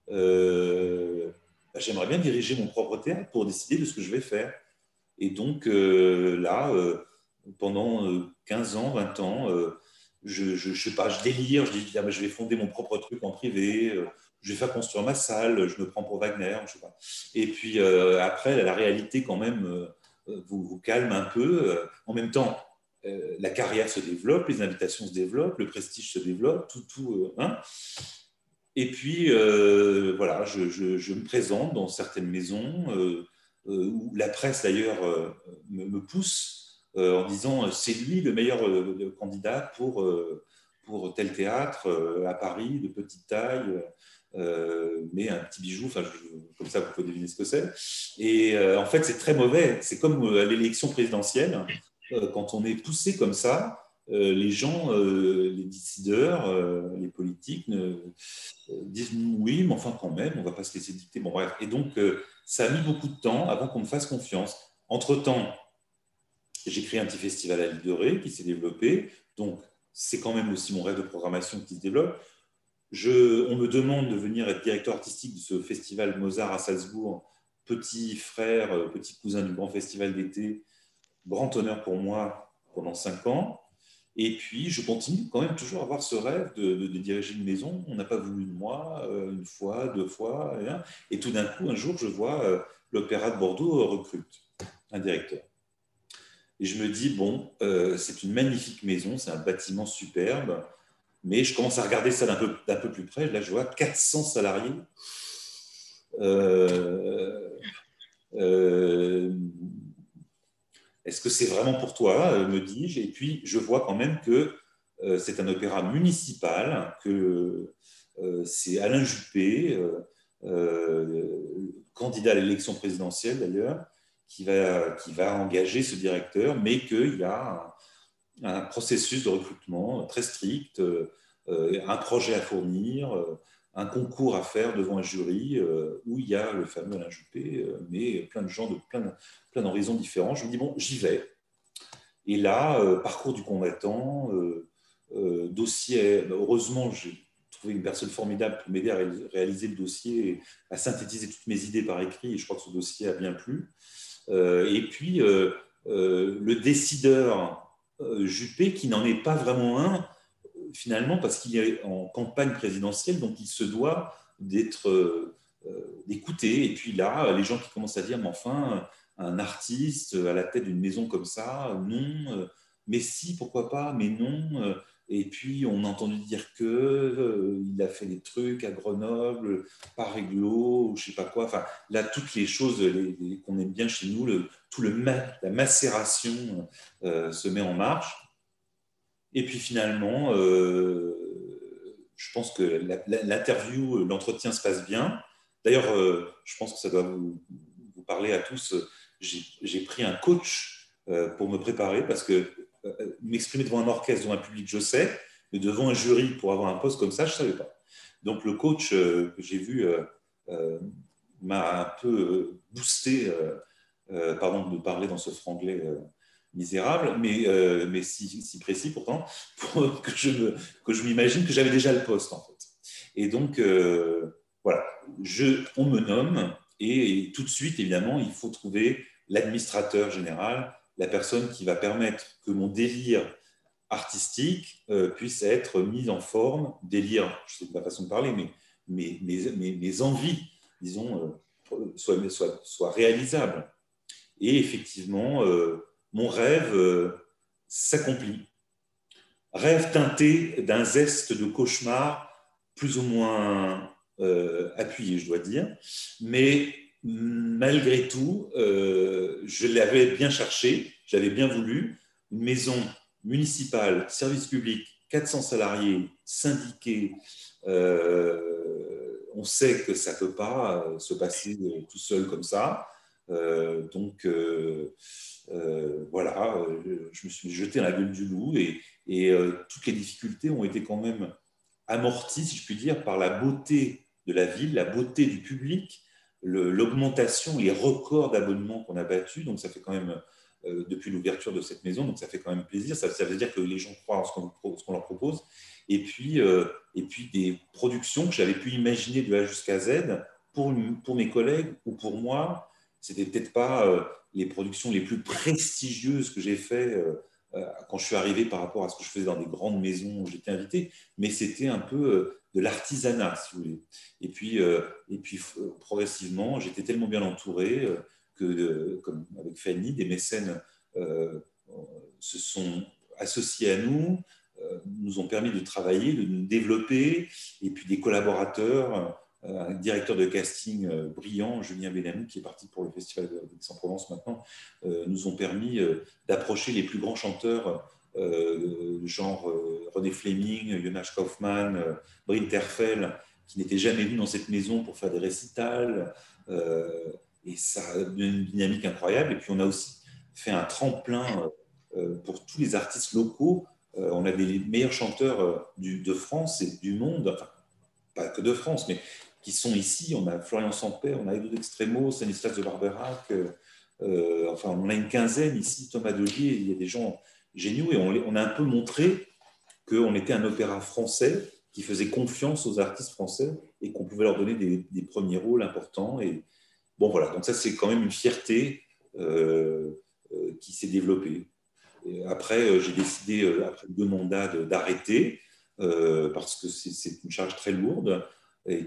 euh, bah, j'aimerais bien diriger mon propre théâtre pour décider de ce que je vais faire. Et donc, euh, là, euh, pendant quinze ans, vingt ans, euh, je, je, je sais pas, je délire, je dis, ah, bah, je vais fonder mon propre truc en privé, euh, je vais faire construire ma salle, je me prends pour Wagner, je sais pas. Et puis, euh, après, la réalité, quand même, euh, vous, vous calme un peu. Euh, en même temps, Euh, la carrière se développe, les invitations se développent, le prestige se développe, tout, tout. Euh, hein. Et puis, euh, voilà, je, je, je me présente dans certaines maisons euh, euh, où la presse, d'ailleurs, euh, me, me pousse euh, en disant c'est lui le meilleur euh, candidat pour, euh, pour tel théâtre euh, à Paris, de petite taille, euh, mais un petit bijou, enfin, je, comme ça, vous pouvez deviner ce que c'est. Et euh, en fait, c'est très mauvais. C'est comme à l'élection présidentielle. Quand on est poussé comme ça, euh, les gens, euh, les décideurs, euh, les politiques ne, euh, disent oui, mais enfin quand même, on ne va pas se laisser dicter. Bon, bref. Et donc, euh, ça a mis beaucoup de temps avant qu'on me fasse confiance. Entre-temps, j'ai créé un petit festival à l'île de Ré qui s'est développé. Donc, c'est quand même aussi mon rêve de programmation qui se développe. Je, on me demande de venir être directeur artistique de ce festival Mozart à Salzbourg, petit frère, petit cousin du grand festival d'été. Grand honneur pour moi pendant cinq ans. Et puis, je continue quand même toujours à avoir ce rêve de, de, de diriger une maison. On n'a pas voulu de moi, euh, une fois, deux fois. Et, hein. Et tout d'un coup, un jour, je vois euh, l'Opéra de Bordeaux recrute un directeur. Et je me dis, bon, euh, c'est une magnifique maison, c'est un bâtiment superbe. Mais je commence à regarder ça d'un peu, d'un peu plus près. Là, je vois quatre cents salariés. Euh, euh, Est-ce que c'est vraiment pour toi, me dis-je? Et puis, je vois quand même que euh, c'est un opéra municipal, que euh, c'est Alain Juppé, euh, euh, candidat à l'élection présidentielle d'ailleurs, qui va, qui va engager ce directeur, mais qu'il y a un processus de recrutement très strict, euh, un projet à fournir, euh, un concours à faire devant un jury euh, où il y a le fameux Alain Juppé, euh, mais plein de gens de plein, plein d'horizons différents. Je me dis, bon, j'y vais. Et là, euh, parcours du combattant, euh, euh, dossier, heureusement, j'ai trouvé une personne formidable pour m'aider à réaliser le dossier et à synthétiser toutes mes idées par écrit, et je crois que ce dossier a bien plu. Euh, et puis, euh, euh, le décideur euh, Juppé, qui n'en est pas vraiment un, finalement, parce qu'il est en campagne présidentielle, donc il se doit d'être euh, d'écouter. Et puis là, les gens qui commencent à dire, mais enfin, un artiste à la tête d'une maison comme ça, non, mais si, pourquoi pas, mais non. Et puis, on a entendu dire que euh, il a fait des trucs à Grenoble, pas réglo, ou je sais pas quoi. Enfin, là, toutes les choses les, les, qu'on aime bien chez nous, le, tout le la macération euh, se met en marche. Et puis finalement, euh, je pense que l'interview, l'entretien se passe bien. D'ailleurs, euh, je pense que ça doit vous, vous parler à tous. J'ai pris un coach euh, pour me préparer parce que euh, m'exprimer devant un orchestre, devant un public, je sais, mais devant un jury pour avoir un poste comme ça, je ne savais pas. Donc le coach euh, que j'ai vu euh, euh, m'a un peu boosté, euh, euh, pardon de parler dans ce franglais euh, misérable, mais, euh, mais si, si précis pourtant, pour que je, me, que je m'imagine que j'avais déjà le poste, en fait. Et donc, euh, voilà, je, on me nomme, et, et tout de suite, évidemment, il faut trouver l'administrateur général, la personne qui va permettre que mon délire artistique euh, puisse être mis en forme, délire, je ne sais pas la façon de parler, mais mes, mes, mes, mes envies, disons, euh, soient, soient, soient réalisables. Et effectivement, euh, mon rêve euh, s'accomplit. Rêve teinté d'un zeste de cauchemar plus ou moins euh, appuyé, je dois dire. Mais malgré tout, euh, je l'avais bien cherché, j'avais bien voulu. Une maison municipale, service public, quatre cents salariés, syndiqués. Euh, on sait que ça ne peut pas se passer tout seul comme ça. Euh, donc, euh, euh, voilà, euh, je me suis jeté à la gueule du loup et, et euh, toutes les difficultés ont été quand même amorties, si je puis dire, par la beauté de la ville, la beauté du public, l'augmentation, les records d'abonnements qu'on a battus. Donc, ça fait quand même, euh, depuis l'ouverture de cette maison, donc ça fait quand même plaisir. Ça, ça veut dire que les gens croient en ce qu'on qu'on leur propose. Et puis, euh, et puis, des productions que j'avais pu imaginer de A jusqu'à Z pour, pour mes collègues ou pour moi. C'était peut-être pas euh, les productions les plus prestigieuses que j'ai fait euh, euh, quand je suis arrivé par rapport à ce que je faisais dans des grandes maisons où j'étais invité, mais c'était un peu euh, de l'artisanat, si vous voulez. Et puis, euh, et puis euh, progressivement, j'étais tellement bien entouré euh, que, euh, comme avec Fanny, des mécènes euh, se sont associés à nous, euh, nous ont permis de travailler, de nous développer, et puis des collaborateurs. Un directeur de casting euh, brillant, Julien Benamou, qui est parti pour le Festival d'Aix-en-Provence maintenant, euh, nous ont permis euh, d'approcher les plus grands chanteurs, euh, genre euh, René Fleming, Jonas Kaufmann, euh, Bryn Terfel, qui n'étaient jamais venus dans cette maison pour faire des récitals. Euh, et ça a donné une dynamique incroyable. Et puis on a aussi fait un tremplin euh, pour tous les artistes locaux. Euh, on a des meilleurs chanteurs euh, du, de France et du monde, enfin, pas que de France, mais qui sont ici. On a Florian Sampère, on a Edo d'Extremo, Stanislas de Barberac, euh, enfin on a une quinzaine ici, Thomas Delier, il y a des gens géniaux et on, on a un peu montré qu'on était un opéra français qui faisait confiance aux artistes français et qu'on pouvait leur donner des, des premiers rôles importants. Et bon voilà, donc ça c'est quand même une fierté euh, euh, qui s'est développée. Et après, euh, j'ai décidé, euh, après deux mandats, d'arrêter euh, parce que c'est une charge très lourde. Et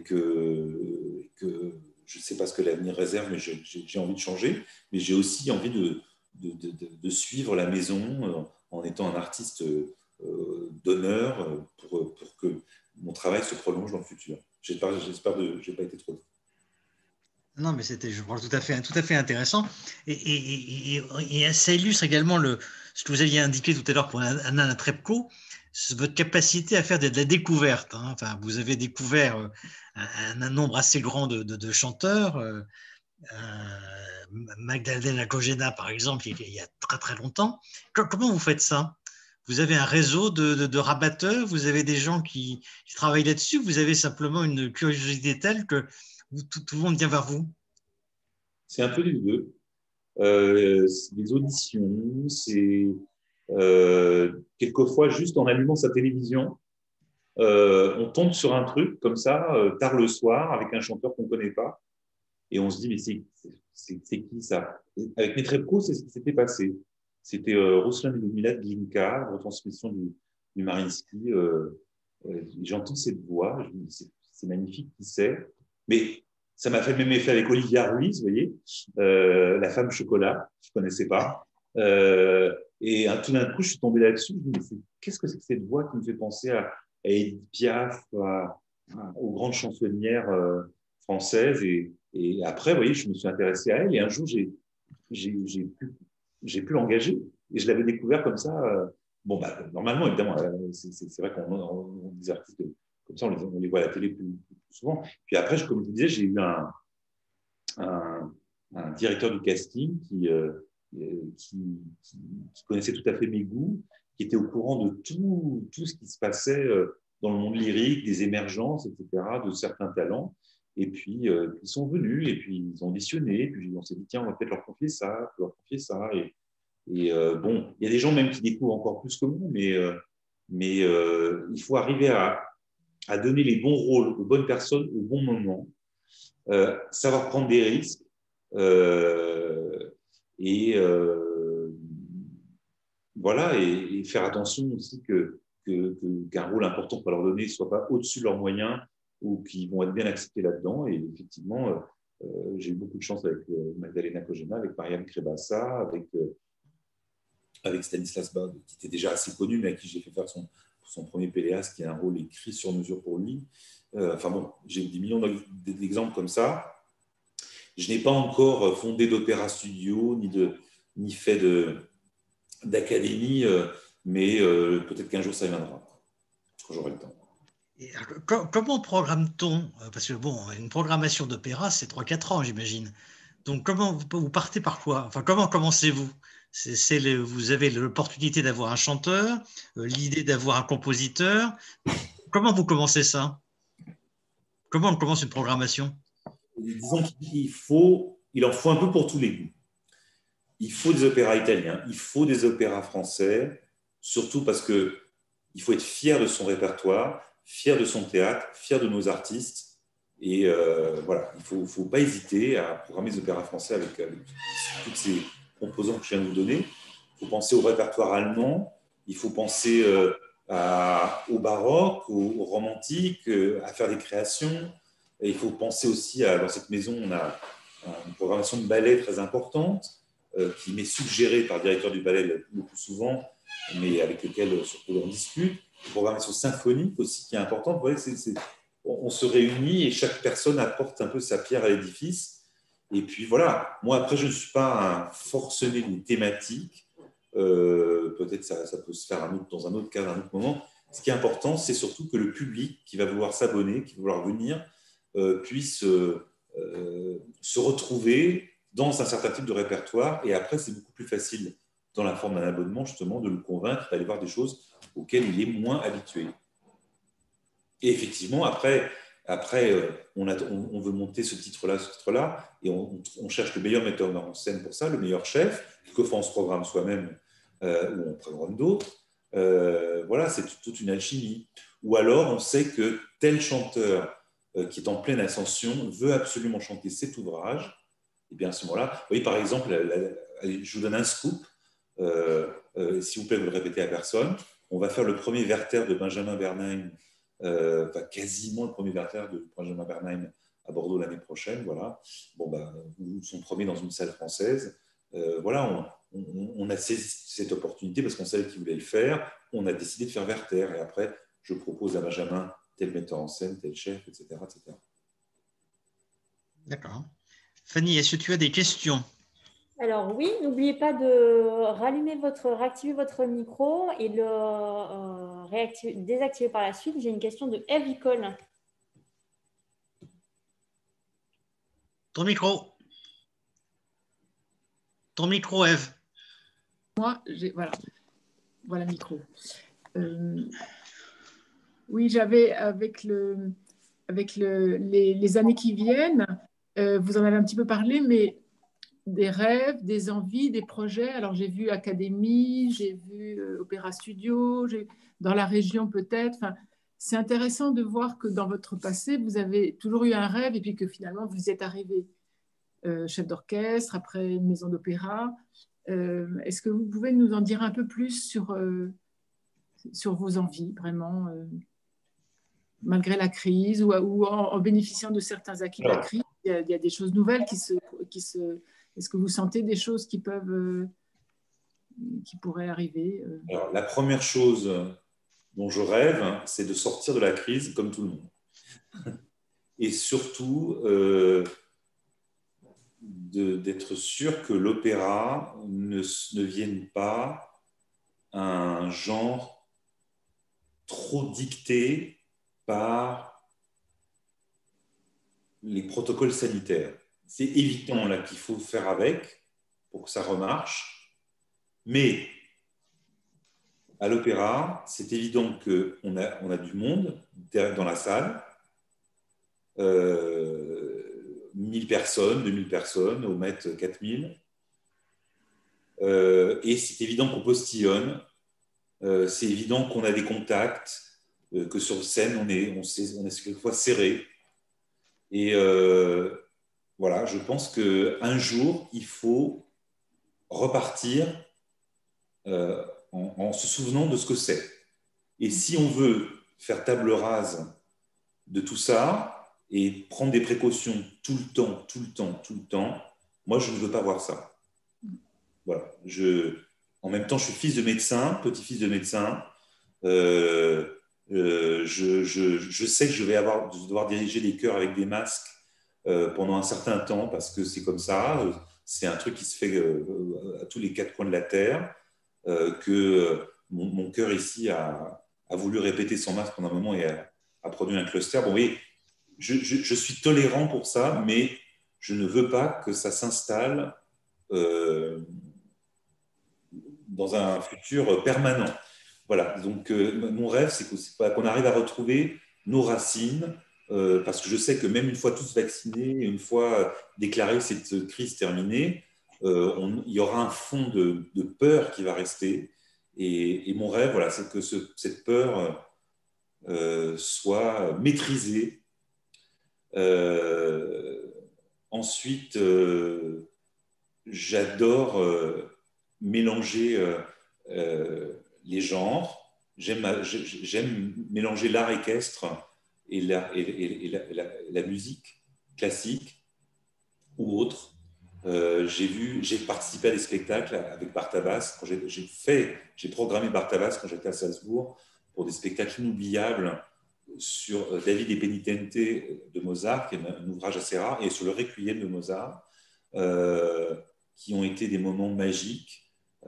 que, et que je ne sais pas ce que l'avenir réserve, mais j'ai envie de changer. Mais j'ai aussi envie de, de, de, de suivre la maison en étant un artiste euh, d'honneur pour, pour que mon travail se prolonge dans le futur. J'espère que je n'ai pas été trop. Non, mais c'était, je pense, tout à fait, tout à fait intéressant. Et, et, et, et ça illustre également le, ce que vous aviez indiqué tout à l'heure pour Anna Netrebko, votre capacité à faire de la découverte. Hein. Enfin, vous avez découvert un, un nombre assez grand de, de, de chanteurs. Euh, Magdalena Kojena, par exemple, il y a très très longtemps. Comment vous faites ça? vous avez un réseau de, de, de rabatteurs, vous avez des gens qui, qui travaillent là-dessus, vous avez simplement une curiosité telle que tout, tout le monde vient vers vous? C'est un peu les deux. Euh, c'est des auditions, c'est euh, quelquefois juste en allumant sa télévision, euh, on tombe sur un truc comme ça, euh, tard le soir, avec un chanteur qu'on ne connaît pas, et on se dit, mais c'est, c'est, c'est qui ça? Avec Netrebko, c'est ce qui s'était passé. C'était euh, Ruslan Illuminat Glinka, retransmission du, du Mariinsky. Euh, euh, J'entends cette voix, je me dis, c'est, c'est magnifique, qui c'est? Mais ça m'a fait le même effet avec Olivia Ruiz, vous voyez, euh, la femme chocolat, je ne connaissais pas. Euh, et un, tout d'un coup, je suis tombé là-dessus, je me dis, mais c'est, qu'est-ce que c'est que cette voix qui me fait penser à, à Edith Piaf, à, à, aux grandes chansonnières euh, françaises. Et, et après, vous voyez, je me suis intéressé à elle. Et un jour, j'ai, j'ai, j'ai pu, j'ai pu l'engager. Et je l'avais découvert comme ça. Euh, bon, bah, normalement, évidemment, euh, c'est, c'est, c'est vrai qu'on on, on, des artistes comme ça, on les, on les voit à la télé plus, plus souvent. Puis après, je, comme je vous disais, j'ai eu un, un, un directeur du casting qui, euh, qui, qui, qui connaissait tout à fait mes goûts, qui était au courant de tout, tout ce qui se passait euh, dans le monde lyrique, des émergences, et cetera, de certains talents. Et puis, euh, ils sont venus, et puis ils ont auditionné, puis on s'est dit, tiens, on va peut-être leur confier ça, leur confier ça. Et, et euh, bon, il y a des gens même qui découvrent encore plus que moi, mais, euh, mais euh, il faut arriver à, à donner les bons rôles aux bonnes personnes au bon moment, euh, savoir prendre des risques, euh, et euh, voilà, et, et faire attention aussi que, que, que, qu'un rôle important qu'on va leur donner ne soit pas au-dessus de leurs moyens ou qu'ils vont être bien acceptés là-dedans. Et effectivement, euh, j'ai eu beaucoup de chance avec euh, Magdalena Kojena, avec Marianne Krebassa, avec, euh, avec Stanislas Bad, qui était déjà assez connu, mais à qui j'ai fait faire son, son premier Péléas, qui est un rôle écrit sur mesure pour lui. Euh, enfin bon, j'ai des millions d'exemples comme ça. Je n'ai pas encore fondé d'opéra studio, ni, de, ni fait de, d'académie, euh, mais euh, peut-être qu'un jour ça viendra, quand j'aurai le temps. Et comment programme-t-on? Parce que bon, une programmation d'opéra, c'est trois quatre ans, j'imagine. Donc, comment vous partez par quoi? Enfin, comment commencez-vous? c'est, c'est le, Vous avez l'opportunité d'avoir un chanteur, euh, l'idée d'avoir un compositeur. Comment vous commencez ça? Comment on commence une programmation? Disons qu'il faut, il en faut un peu pour tous les goûts. Il faut des opéras italiens, il faut des opéras français, surtout parce que il faut être fier de son répertoire, fier de son théâtre, fier de nos artistes. Et euh, voilà, il ne faut, faut pas hésiter à programmer des opéras français avec, avec toutes ces composants que je viens de vous donner. Il faut penser au répertoire allemand, il faut penser euh, à, au baroque, au, au romantique, euh, à faire des créations. Et il faut penser aussi à, dans cette maison, on a une programmation de ballet très importante, euh, qui m'est suggérée par le directeur du ballet le, le plus souvent, mais avec lequel surtout on discute. Une programmation symphonique aussi qui est importante. Vous voyez, c'est, c'est, on, on se réunit et chaque personne apporte un peu sa pierre à l'édifice. Et puis voilà, moi après je ne suis pas un forcené des thématiques, euh, peut-être ça, ça peut se faire un autre, dans un autre cadre, à un autre moment. Ce qui est important, c'est surtout que le public qui va vouloir s'abonner, qui va vouloir venir, euh, puisse euh, euh, se retrouver dans un certain type de répertoire. Et après, c'est beaucoup plus facile, dans la forme d'un abonnement, justement, de le convaincre d'aller voir des choses auxquelles il est moins habitué. Et effectivement, après, après euh, on, a, on, on veut monter ce titre-là, ce titre-là, et on, on cherche le meilleur metteur en scène pour ça, le meilleur chef. Quelquefois, on se programme soi-même, euh, ou on programme d'autres. Euh, voilà, c'est toute une alchimie. Ou alors, on sait que tel chanteur euh, qui est en pleine ascension veut absolument chanter cet ouvrage. Et bien à ce moment-là, vous voyez, par exemple, la, la, allez, je vous donne un scoop. Euh, euh, S'il vous plaît, vous le répétez à personne. On va faire le premier Werther de Benjamin Bernheim, euh, enfin, quasiment le premier Werther de Benjamin Bernheim à Bordeaux l'année prochaine. Voilà. Bon, bah, son premier dans une salle française. Euh, voilà, on, on, on a saisi cette opportunité parce qu'on savait qu'il voulait le faire. On a décidé de faire Werther. Et après, je propose à Benjamin tel metteur en scène, tel chef, et cetera, et cetera. D'accord. Fanny, est-ce que tu as des questions? Alors oui, n'oubliez pas de rallumer votre, réactiver votre micro et le euh, réactiver, désactiver par la suite. J'ai une question de Eve Icole. Ton micro. Ton micro, Eve. Moi, j'ai, voilà. voilà le micro. Euh, oui, j'avais avec, le, avec le, les, les années qui viennent, euh, vous en avez un petit peu parlé, mais des rêves, des envies, des projets. Alors j'ai vu Académie, j'ai vu euh, Opéra Studio, dans la région peut-être. Enfin, c'est intéressant de voir que dans votre passé, vous avez toujours eu un rêve et puis que finalement vous y êtes arrivé. Euh, chef d'orchestre, après une maison d'opéra. Euh, Est-ce que vous pouvez nous en dire un peu plus sur, euh, sur vos envies, vraiment, euh, malgré la crise ou, ou en, en bénéficiant de certains acquis de la crise? Il y a, il y a des choses nouvelles qui se... Qui se Est-ce que vous sentez des choses qui peuvent... Euh, qui pourraient arriver? euh Alors, la première chose dont je rêve, c'est de sortir de la crise comme tout le monde. Et surtout, euh, d'être sûr que l'opéra ne, ne vienne pas un genre trop dicté par les protocoles sanitaires. C'est évident là qu'il faut faire avec pour que ça remarche, mais à l'opéra, c'est évident qu'on a, on a du monde dans la salle, euh, mille personnes, deux mille personnes, au mètre quatre mille, euh, et c'est évident qu'on postillonne, euh, c'est évident qu'on a des contacts, euh, que sur scène, on est, on sait, on est quelquefois serré. Et euh, voilà, je pense qu'un jour, il faut repartir euh, en, en se souvenant de ce que c'est. Et si on veut faire table rase de tout ça et prendre des précautions tout le temps, tout le temps, tout le temps, moi, je ne veux pas voir ça. Voilà. Je, en même temps, je suis fils de médecin, petit-fils de médecin. Euh, euh, je, je, je sais que je vais avoir, devoir diriger des chœurs avec des masques euh, pendant un certain temps parce que c'est comme ça. C'est un truc qui se fait euh, à tous les quatre coins de la Terre. Euh, que mon, mon chœur ici a, a voulu répéter sans masque pendant un moment et a, a produit un cluster. Bon, oui, je, je, je suis tolérant pour ça, mais je ne veux pas que ça s'installe euh, dans un futur permanent. Voilà, donc euh, mon rêve, c'est qu'on arrive à retrouver nos racines, euh, parce que je sais que même une fois tous vaccinés, une fois déclarée cette crise terminée, euh, on, il y aura un fond de, de peur qui va rester. Et, et mon rêve, voilà, c'est que ce, cette peur euh, soit maîtrisée. Euh, ensuite, euh, j'adore euh, mélanger euh, euh, les genres. J'aime, j'aime mélanger l'art équestre et la, et, et, et la, la, la musique classique ou autre. Euh, j'ai vu, j'ai participé à des spectacles avec Barthabas. Quand j'ai, j'ai fait, j'ai programmé Barthabas quand j'étais à Salzbourg pour des spectacles inoubliables sur David et Penitente de Mozart, qui est un ouvrage assez rare, et sur le Requiem de Mozart, euh, qui ont été des moments magiques.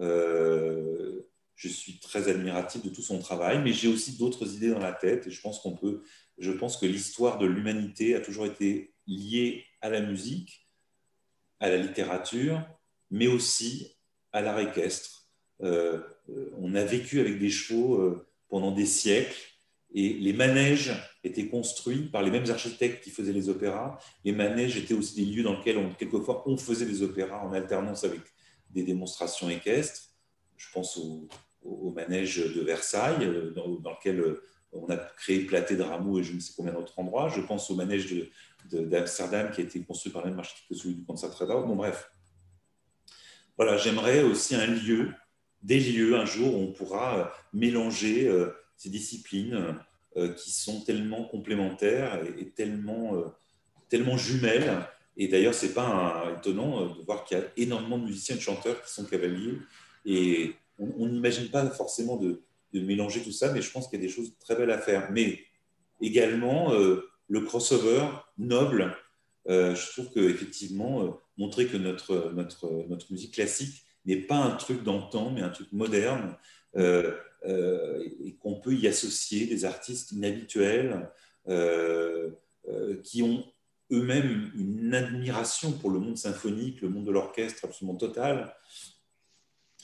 Euh, je suis très admiratif de tout son travail, mais j'ai aussi d'autres idées dans la tête, et je pense qu'on peut, je pense que l'histoire de l'humanité a toujours été liée à la musique, à la littérature, mais aussi à l'art équestre. Euh, on a vécu avec des chevaux euh, pendant des siècles, et les manèges étaient construits par les mêmes architectes qui faisaient les opéras. Les manèges étaient aussi des lieux dans lesquels, on, quelquefois, on faisait des opéras en alternance avec des démonstrations équestres. Je pense au, au manège de Versailles, dans, dans lequel on a créé Platé de Rameau et je ne sais combien d'autres endroits. Je pense au manège de, de, d'Amsterdam qui a été construit par le même architecte que celui du Concertgebouw. Bon, bref. Voilà, j'aimerais aussi un lieu, des lieux, un jour où on pourra mélanger euh, ces disciplines euh, qui sont tellement complémentaires et, et tellement, euh, tellement jumelles. Et d'ailleurs, ce n'est pas un, étonnant de voir qu'il y a énormément de musiciens et de chanteurs qui sont cavaliers. Et on n'imagine pas forcément de, de mélanger tout ça, mais je pense qu'il y a des choses très belles à faire. Mais également, euh, le crossover noble, euh, je trouve qu'effectivement, euh, montrer que notre, notre, notre musique classique n'est pas un truc d'antan, mais un truc moderne, euh, euh, et qu'on peut y associer des artistes inhabituels euh, euh, qui ont eux-mêmes une admiration pour le monde symphonique, le monde de l'orchestre absolument total.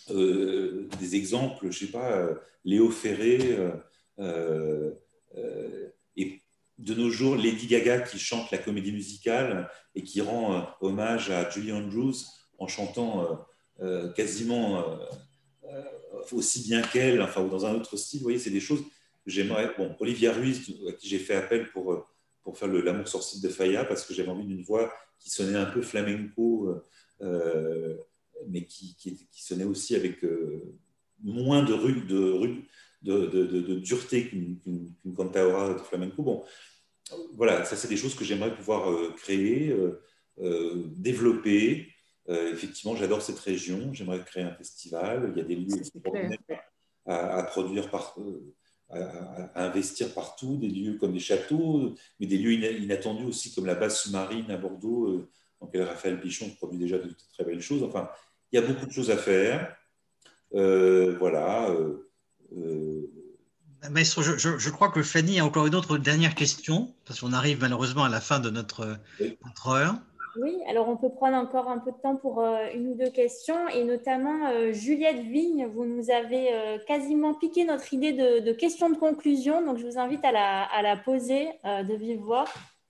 euh, des exemples, je ne sais pas, euh, Léo Ferré, euh, euh, euh, et de nos jours, Lady Gaga qui chante la comédie musicale et qui rend euh, hommage à Julie Andrews en chantant euh, euh, quasiment euh, euh, aussi bien qu'elle, enfin, ou dans un autre style. Vous voyez, c'est des choses que j'aimerais. Bon, Olivia Ruiz, à qui j'ai fait appel pour, pour faire L'amour sorcier de Falla, parce que j'avais envie d'une voix qui sonnait un peu flamenco, euh, mais qui, qui, qui sonnait aussi avec euh, moins de, ru, de, ru, de, de, de, de dureté qu'une qu'une, qu'une cantaora de flamenco. Bon, voilà, ça c'est des choses que j'aimerais pouvoir euh, créer, euh, euh, développer. Euh, effectivement, j'adore cette région, j'aimerais créer un festival, il y a des lieux extraordinaires à, à produire, par, euh, à, à, investir partout, des lieux comme des châteaux, mais des lieux inattendus aussi comme la base sous-marine à Bordeaux, euh, dans laquelle Raphaël Pichon produit déjà de très belles choses. Enfin, il y a beaucoup de choses à faire. Euh, voilà. Euh, euh, Maestro, je, je, je crois que Fanny a encore une autre dernière question, parce qu'on arrive malheureusement à la fin de notre, oui. notre heure. Oui, alors on peut prendre encore un peu de temps pour euh, une ou deux questions, et notamment euh, Juliette Vigne, vous nous avez euh, quasiment piqué notre idée de, de question de conclusion, donc je vous invite à la, à la poser euh, de vive voix.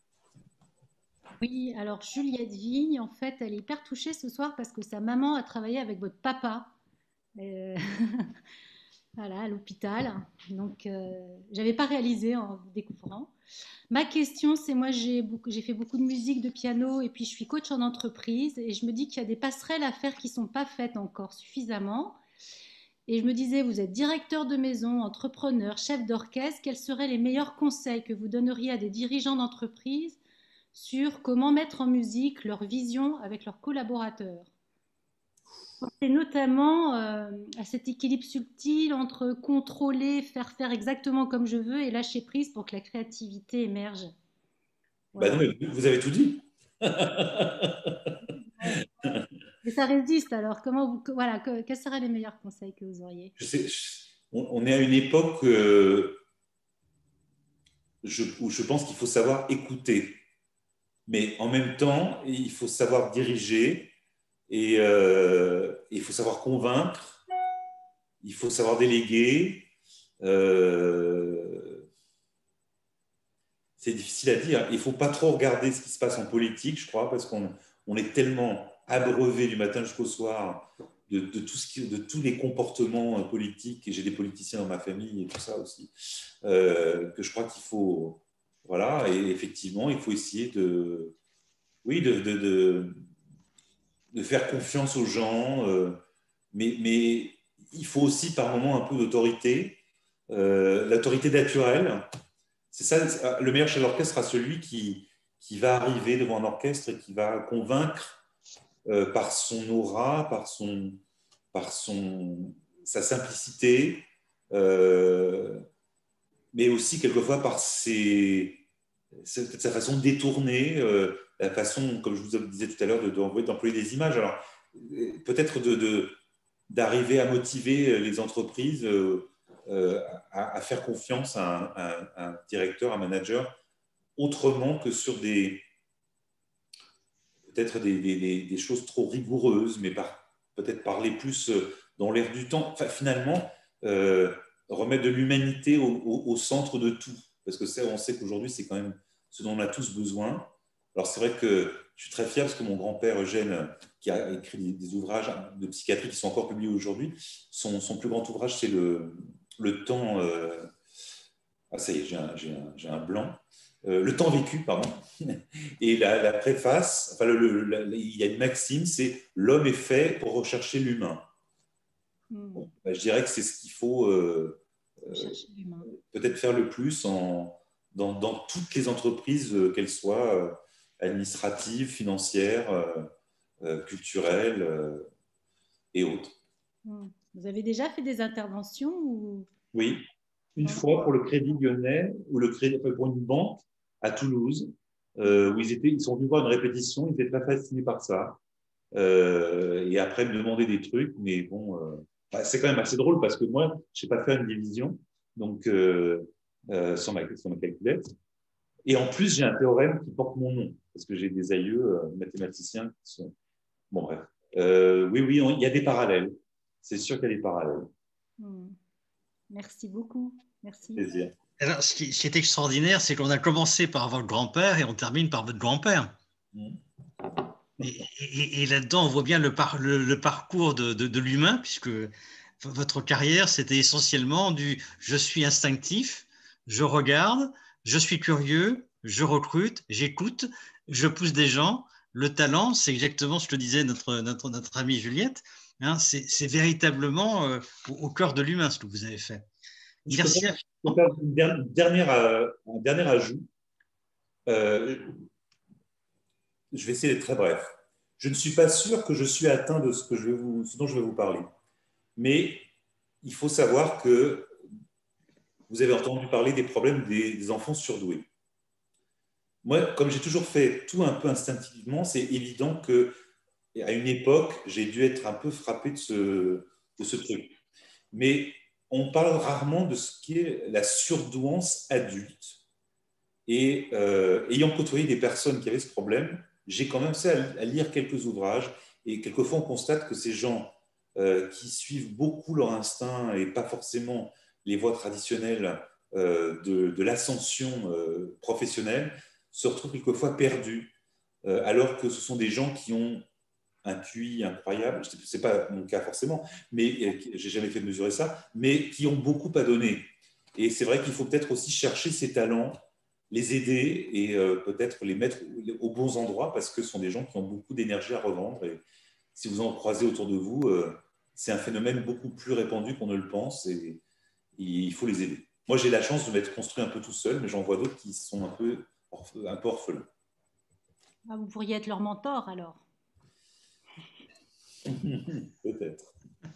Oui, alors Juliette Vigne, en fait, elle est hyper touchée ce soir parce que sa maman a travaillé avec votre papa. Euh... Voilà, à l'hôpital. Donc, euh, je n'avais pas réalisé en vous découvrant. Ma question, c'est moi, j'ai beaucoup, j'ai fait beaucoup de musique, de piano, et puis je suis coach en entreprise, et je me dis qu'il y a des passerelles à faire qui ne sont pas faites encore suffisamment. Et je me disais, vous êtes directeur de maison, entrepreneur, chef d'orchestre, quels seraient les meilleurs conseils que vous donneriez à des dirigeants d'entreprise sur comment mettre en musique leur vision avec leurs collaborateurs? C'est notamment euh, à cet équilibre subtil entre contrôler, faire faire exactement comme je veux et lâcher prise pour que la créativité émerge. Voilà. Bah non, mais vous avez tout dit. Mais ça résiste alors. Comment vous, voilà, que, quels seraient les meilleurs conseils que vous auriez? Je sais, je, on, on est à une époque euh, je, où je pense qu'il faut savoir écouter. Mais en même temps, il faut savoir diriger et euh, il faut savoir convaincre, il faut savoir déléguer. Euh, c'est difficile à dire. Il ne faut pas trop regarder ce qui se passe en politique, je crois, parce qu'on on est tellement abreuvé du matin jusqu'au soir de, de, tout ce qui, de tous les comportements politiques, et j'ai des politiciens dans ma famille et tout ça aussi, euh, que je crois qu'il faut... Voilà, et effectivement, il faut essayer de... Oui, de, de, de, de faire confiance aux gens, euh, mais, mais il faut aussi par moments un peu d'autorité, euh, l'autorité naturelle. C'est ça, le meilleur chef d'orchestre sera celui qui, qui va arriver devant un orchestre et qui va convaincre euh, par son aura, par, son, par son, sa simplicité, euh, mais aussi quelquefois par ses, sa façon de détourner, euh, la façon, comme je vous disais tout à l'heure, d'employer de, de, des images. Alors, peut-être de, de, d'arriver à motiver les entreprises euh, euh, à, à faire confiance à un, à un directeur, un manager, autrement que sur des peut-être des, des, des choses trop rigoureuses, mais par, peut-être parler plus dans l'air du temps. Enfin, finalement, euh, remettre de l'humanité au, au, au centre de tout. Parce que ça, on sait qu'aujourd'hui, c'est quand même ce dont on a tous besoin. Alors, c'est vrai que je suis très fier parce que mon grand-père Eugène, qui a écrit des, des ouvrages de psychiatrie qui sont encore publiés aujourd'hui, son, son plus grand ouvrage, c'est le, le temps... Euh... Ah, ça y est, j'ai un, j'ai un, j'ai un blanc. Euh, le temps vécu, pardon. Et la, la préface, enfin, le, le, la, il y a une maxime, c'est « l'homme est fait pour rechercher l'humain mmh. ». Bon, ben, je dirais que c'est ce qu'il faut euh, euh, peut-être faire le plus en, dans, dans toutes les entreprises, euh, qu'elles soient euh, administratives, financières, euh, euh, culturelles euh, et autres. Mmh. Vous avez déjà fait des interventions ou... Oui, une fois pour le Crédit Lyonnais ou le crédit, pour une banque à Toulouse, euh, où ils, étaient, ils sont venus voir une répétition, ils étaient très fascinés par ça. Euh, et après, me demander des trucs, mais bon, euh, bah, c'est quand même assez drôle parce que moi, je ne sais pas faire une division, donc euh, euh, sans, ma, sans ma calculette. Et en plus, j'ai un théorème qui porte mon nom, parce que j'ai des aïeux euh, mathématiciens qui sont... Bon, bref. Euh, oui, oui, on, il y a des parallèles. c'est sûr qu'elle est parallèle. Mmh. Merci beaucoup. Merci. Plaisir. Alors, ce qui, ce qui est extraordinaire, c'est qu'on a commencé par votre grand-père et on termine par votre grand-père. Mmh. Et, et, et là-dedans, on voit bien le, par, le, le parcours de, de, de l'humain, puisque votre carrière, c'était essentiellement du « je suis instinctif, je regarde, je suis curieux, je recrute, j'écoute, je pousse des gens ». Le talent, c'est exactement ce que disait notre, notre, notre amie Juliette, hein, c'est véritablement euh, au, au cœur de l'humain ce que vous avez fait. Merci. Je peux faire une dernière, un dernier ajout. Euh, je vais essayer d'être très bref. Je ne suis pas sûr que je suis atteint de ce, que je vais vous, ce dont je vais vous parler. Mais il faut savoir que vous avez entendu parler des problèmes des, des enfants surdoués. Moi, comme j'ai toujours fait tout un peu instinctivement, c'est évident qu'à une époque, j'ai dû être un peu frappé de ce, de ce truc. Mais on parle rarement de ce qu'est la surdouance adulte. Et euh, ayant côtoyé des personnes qui avaient ce problème, j'ai quand même essayé à, à lire quelques ouvrages. Et quelquefois, on constate que ces gens euh, qui suivent beaucoup leur instinct et pas forcément les voies traditionnelles euh, de, de l'ascension euh, professionnelle se retrouvent quelquefois perdus, euh, alors que ce sont des gens qui ont un Q I incroyable, ce n'est pas mon cas forcément, mais j'ai jamais fait mesurer ça, mais qui ont beaucoup à donner. Et c'est vrai qu'il faut peut-être aussi chercher ces talents, les aider et euh, peut-être les mettre aux bons endroits parce que ce sont des gens qui ont beaucoup d'énergie à revendre. Et si vous en croisez autour de vous, euh, c'est un phénomène beaucoup plus répandu qu'on ne le pense et, et il faut les aider. Moi, j'ai la chance de m'être construit un peu tout seul, mais j'en vois d'autres qui sont un peu, un peu orphelins. Ah, vous pourriez être leur mentor alors. Peut-être.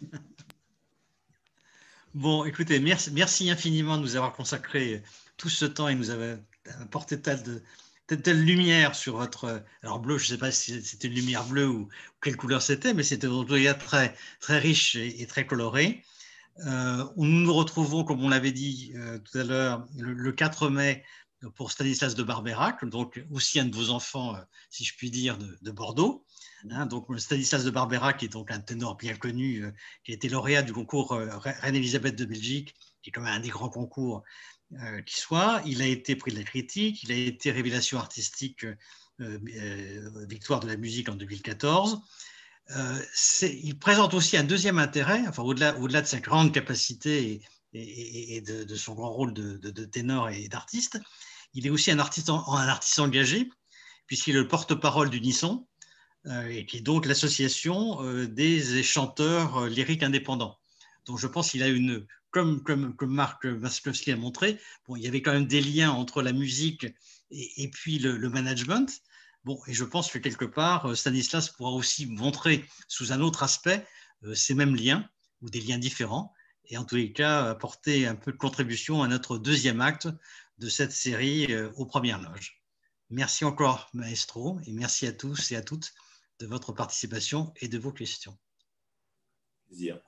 Bon, écoutez, merci, merci infiniment de nous avoir consacré tout ce temps et nous avoir apporté telle, de, telle lumière sur votre... Alors bleu, je ne sais pas si c'était une lumière bleue ou, ou quelle couleur c'était, mais c'était en tout cas très, très riche et, et très coloré. Euh, nous nous retrouvons, comme on l'avait dit euh, tout à l'heure, le, le quatre mai pour Stanislas de Barbeyrac, donc aussi un de vos enfants, euh, si je puis dire, de, de Bordeaux. Hein, donc Stanislas de Barbeyrac est donc un ténor bien connu, euh, qui a été lauréat du concours euh, Reine-Élisabeth de Belgique, qui est quand même un des grands concours euh, qui soit. Il a été prix de la critique, il a été révélation artistique, euh, euh, victoire de la musique en deux mille quatorze. Euh, il présente aussi un deuxième intérêt, enfin au-delà au-delà de sa grande capacité et, et, et de, de son grand rôle de, de, de ténor et d'artiste. Il est aussi un artiste, un artiste engagé, puisqu'il est le porte-parole d'Unisson, euh, et qui est donc l'association euh, des chanteurs euh, lyriques indépendants. Donc je pense qu'il a une, comme, comme, comme Marc Masklowski a montré, bon, il y avait quand même des liens entre la musique et, et puis le, le management. Bon, et je pense que quelque part, Stanislas pourra aussi montrer sous un autre aspect euh, ces mêmes liens ou des liens différents, et en tous les cas apporter un peu de contribution à notre deuxième acte de cette série euh, aux Premières Loges. Merci encore, Maestro, et merci à tous et à toutes de votre participation et de vos questions. Plaisir.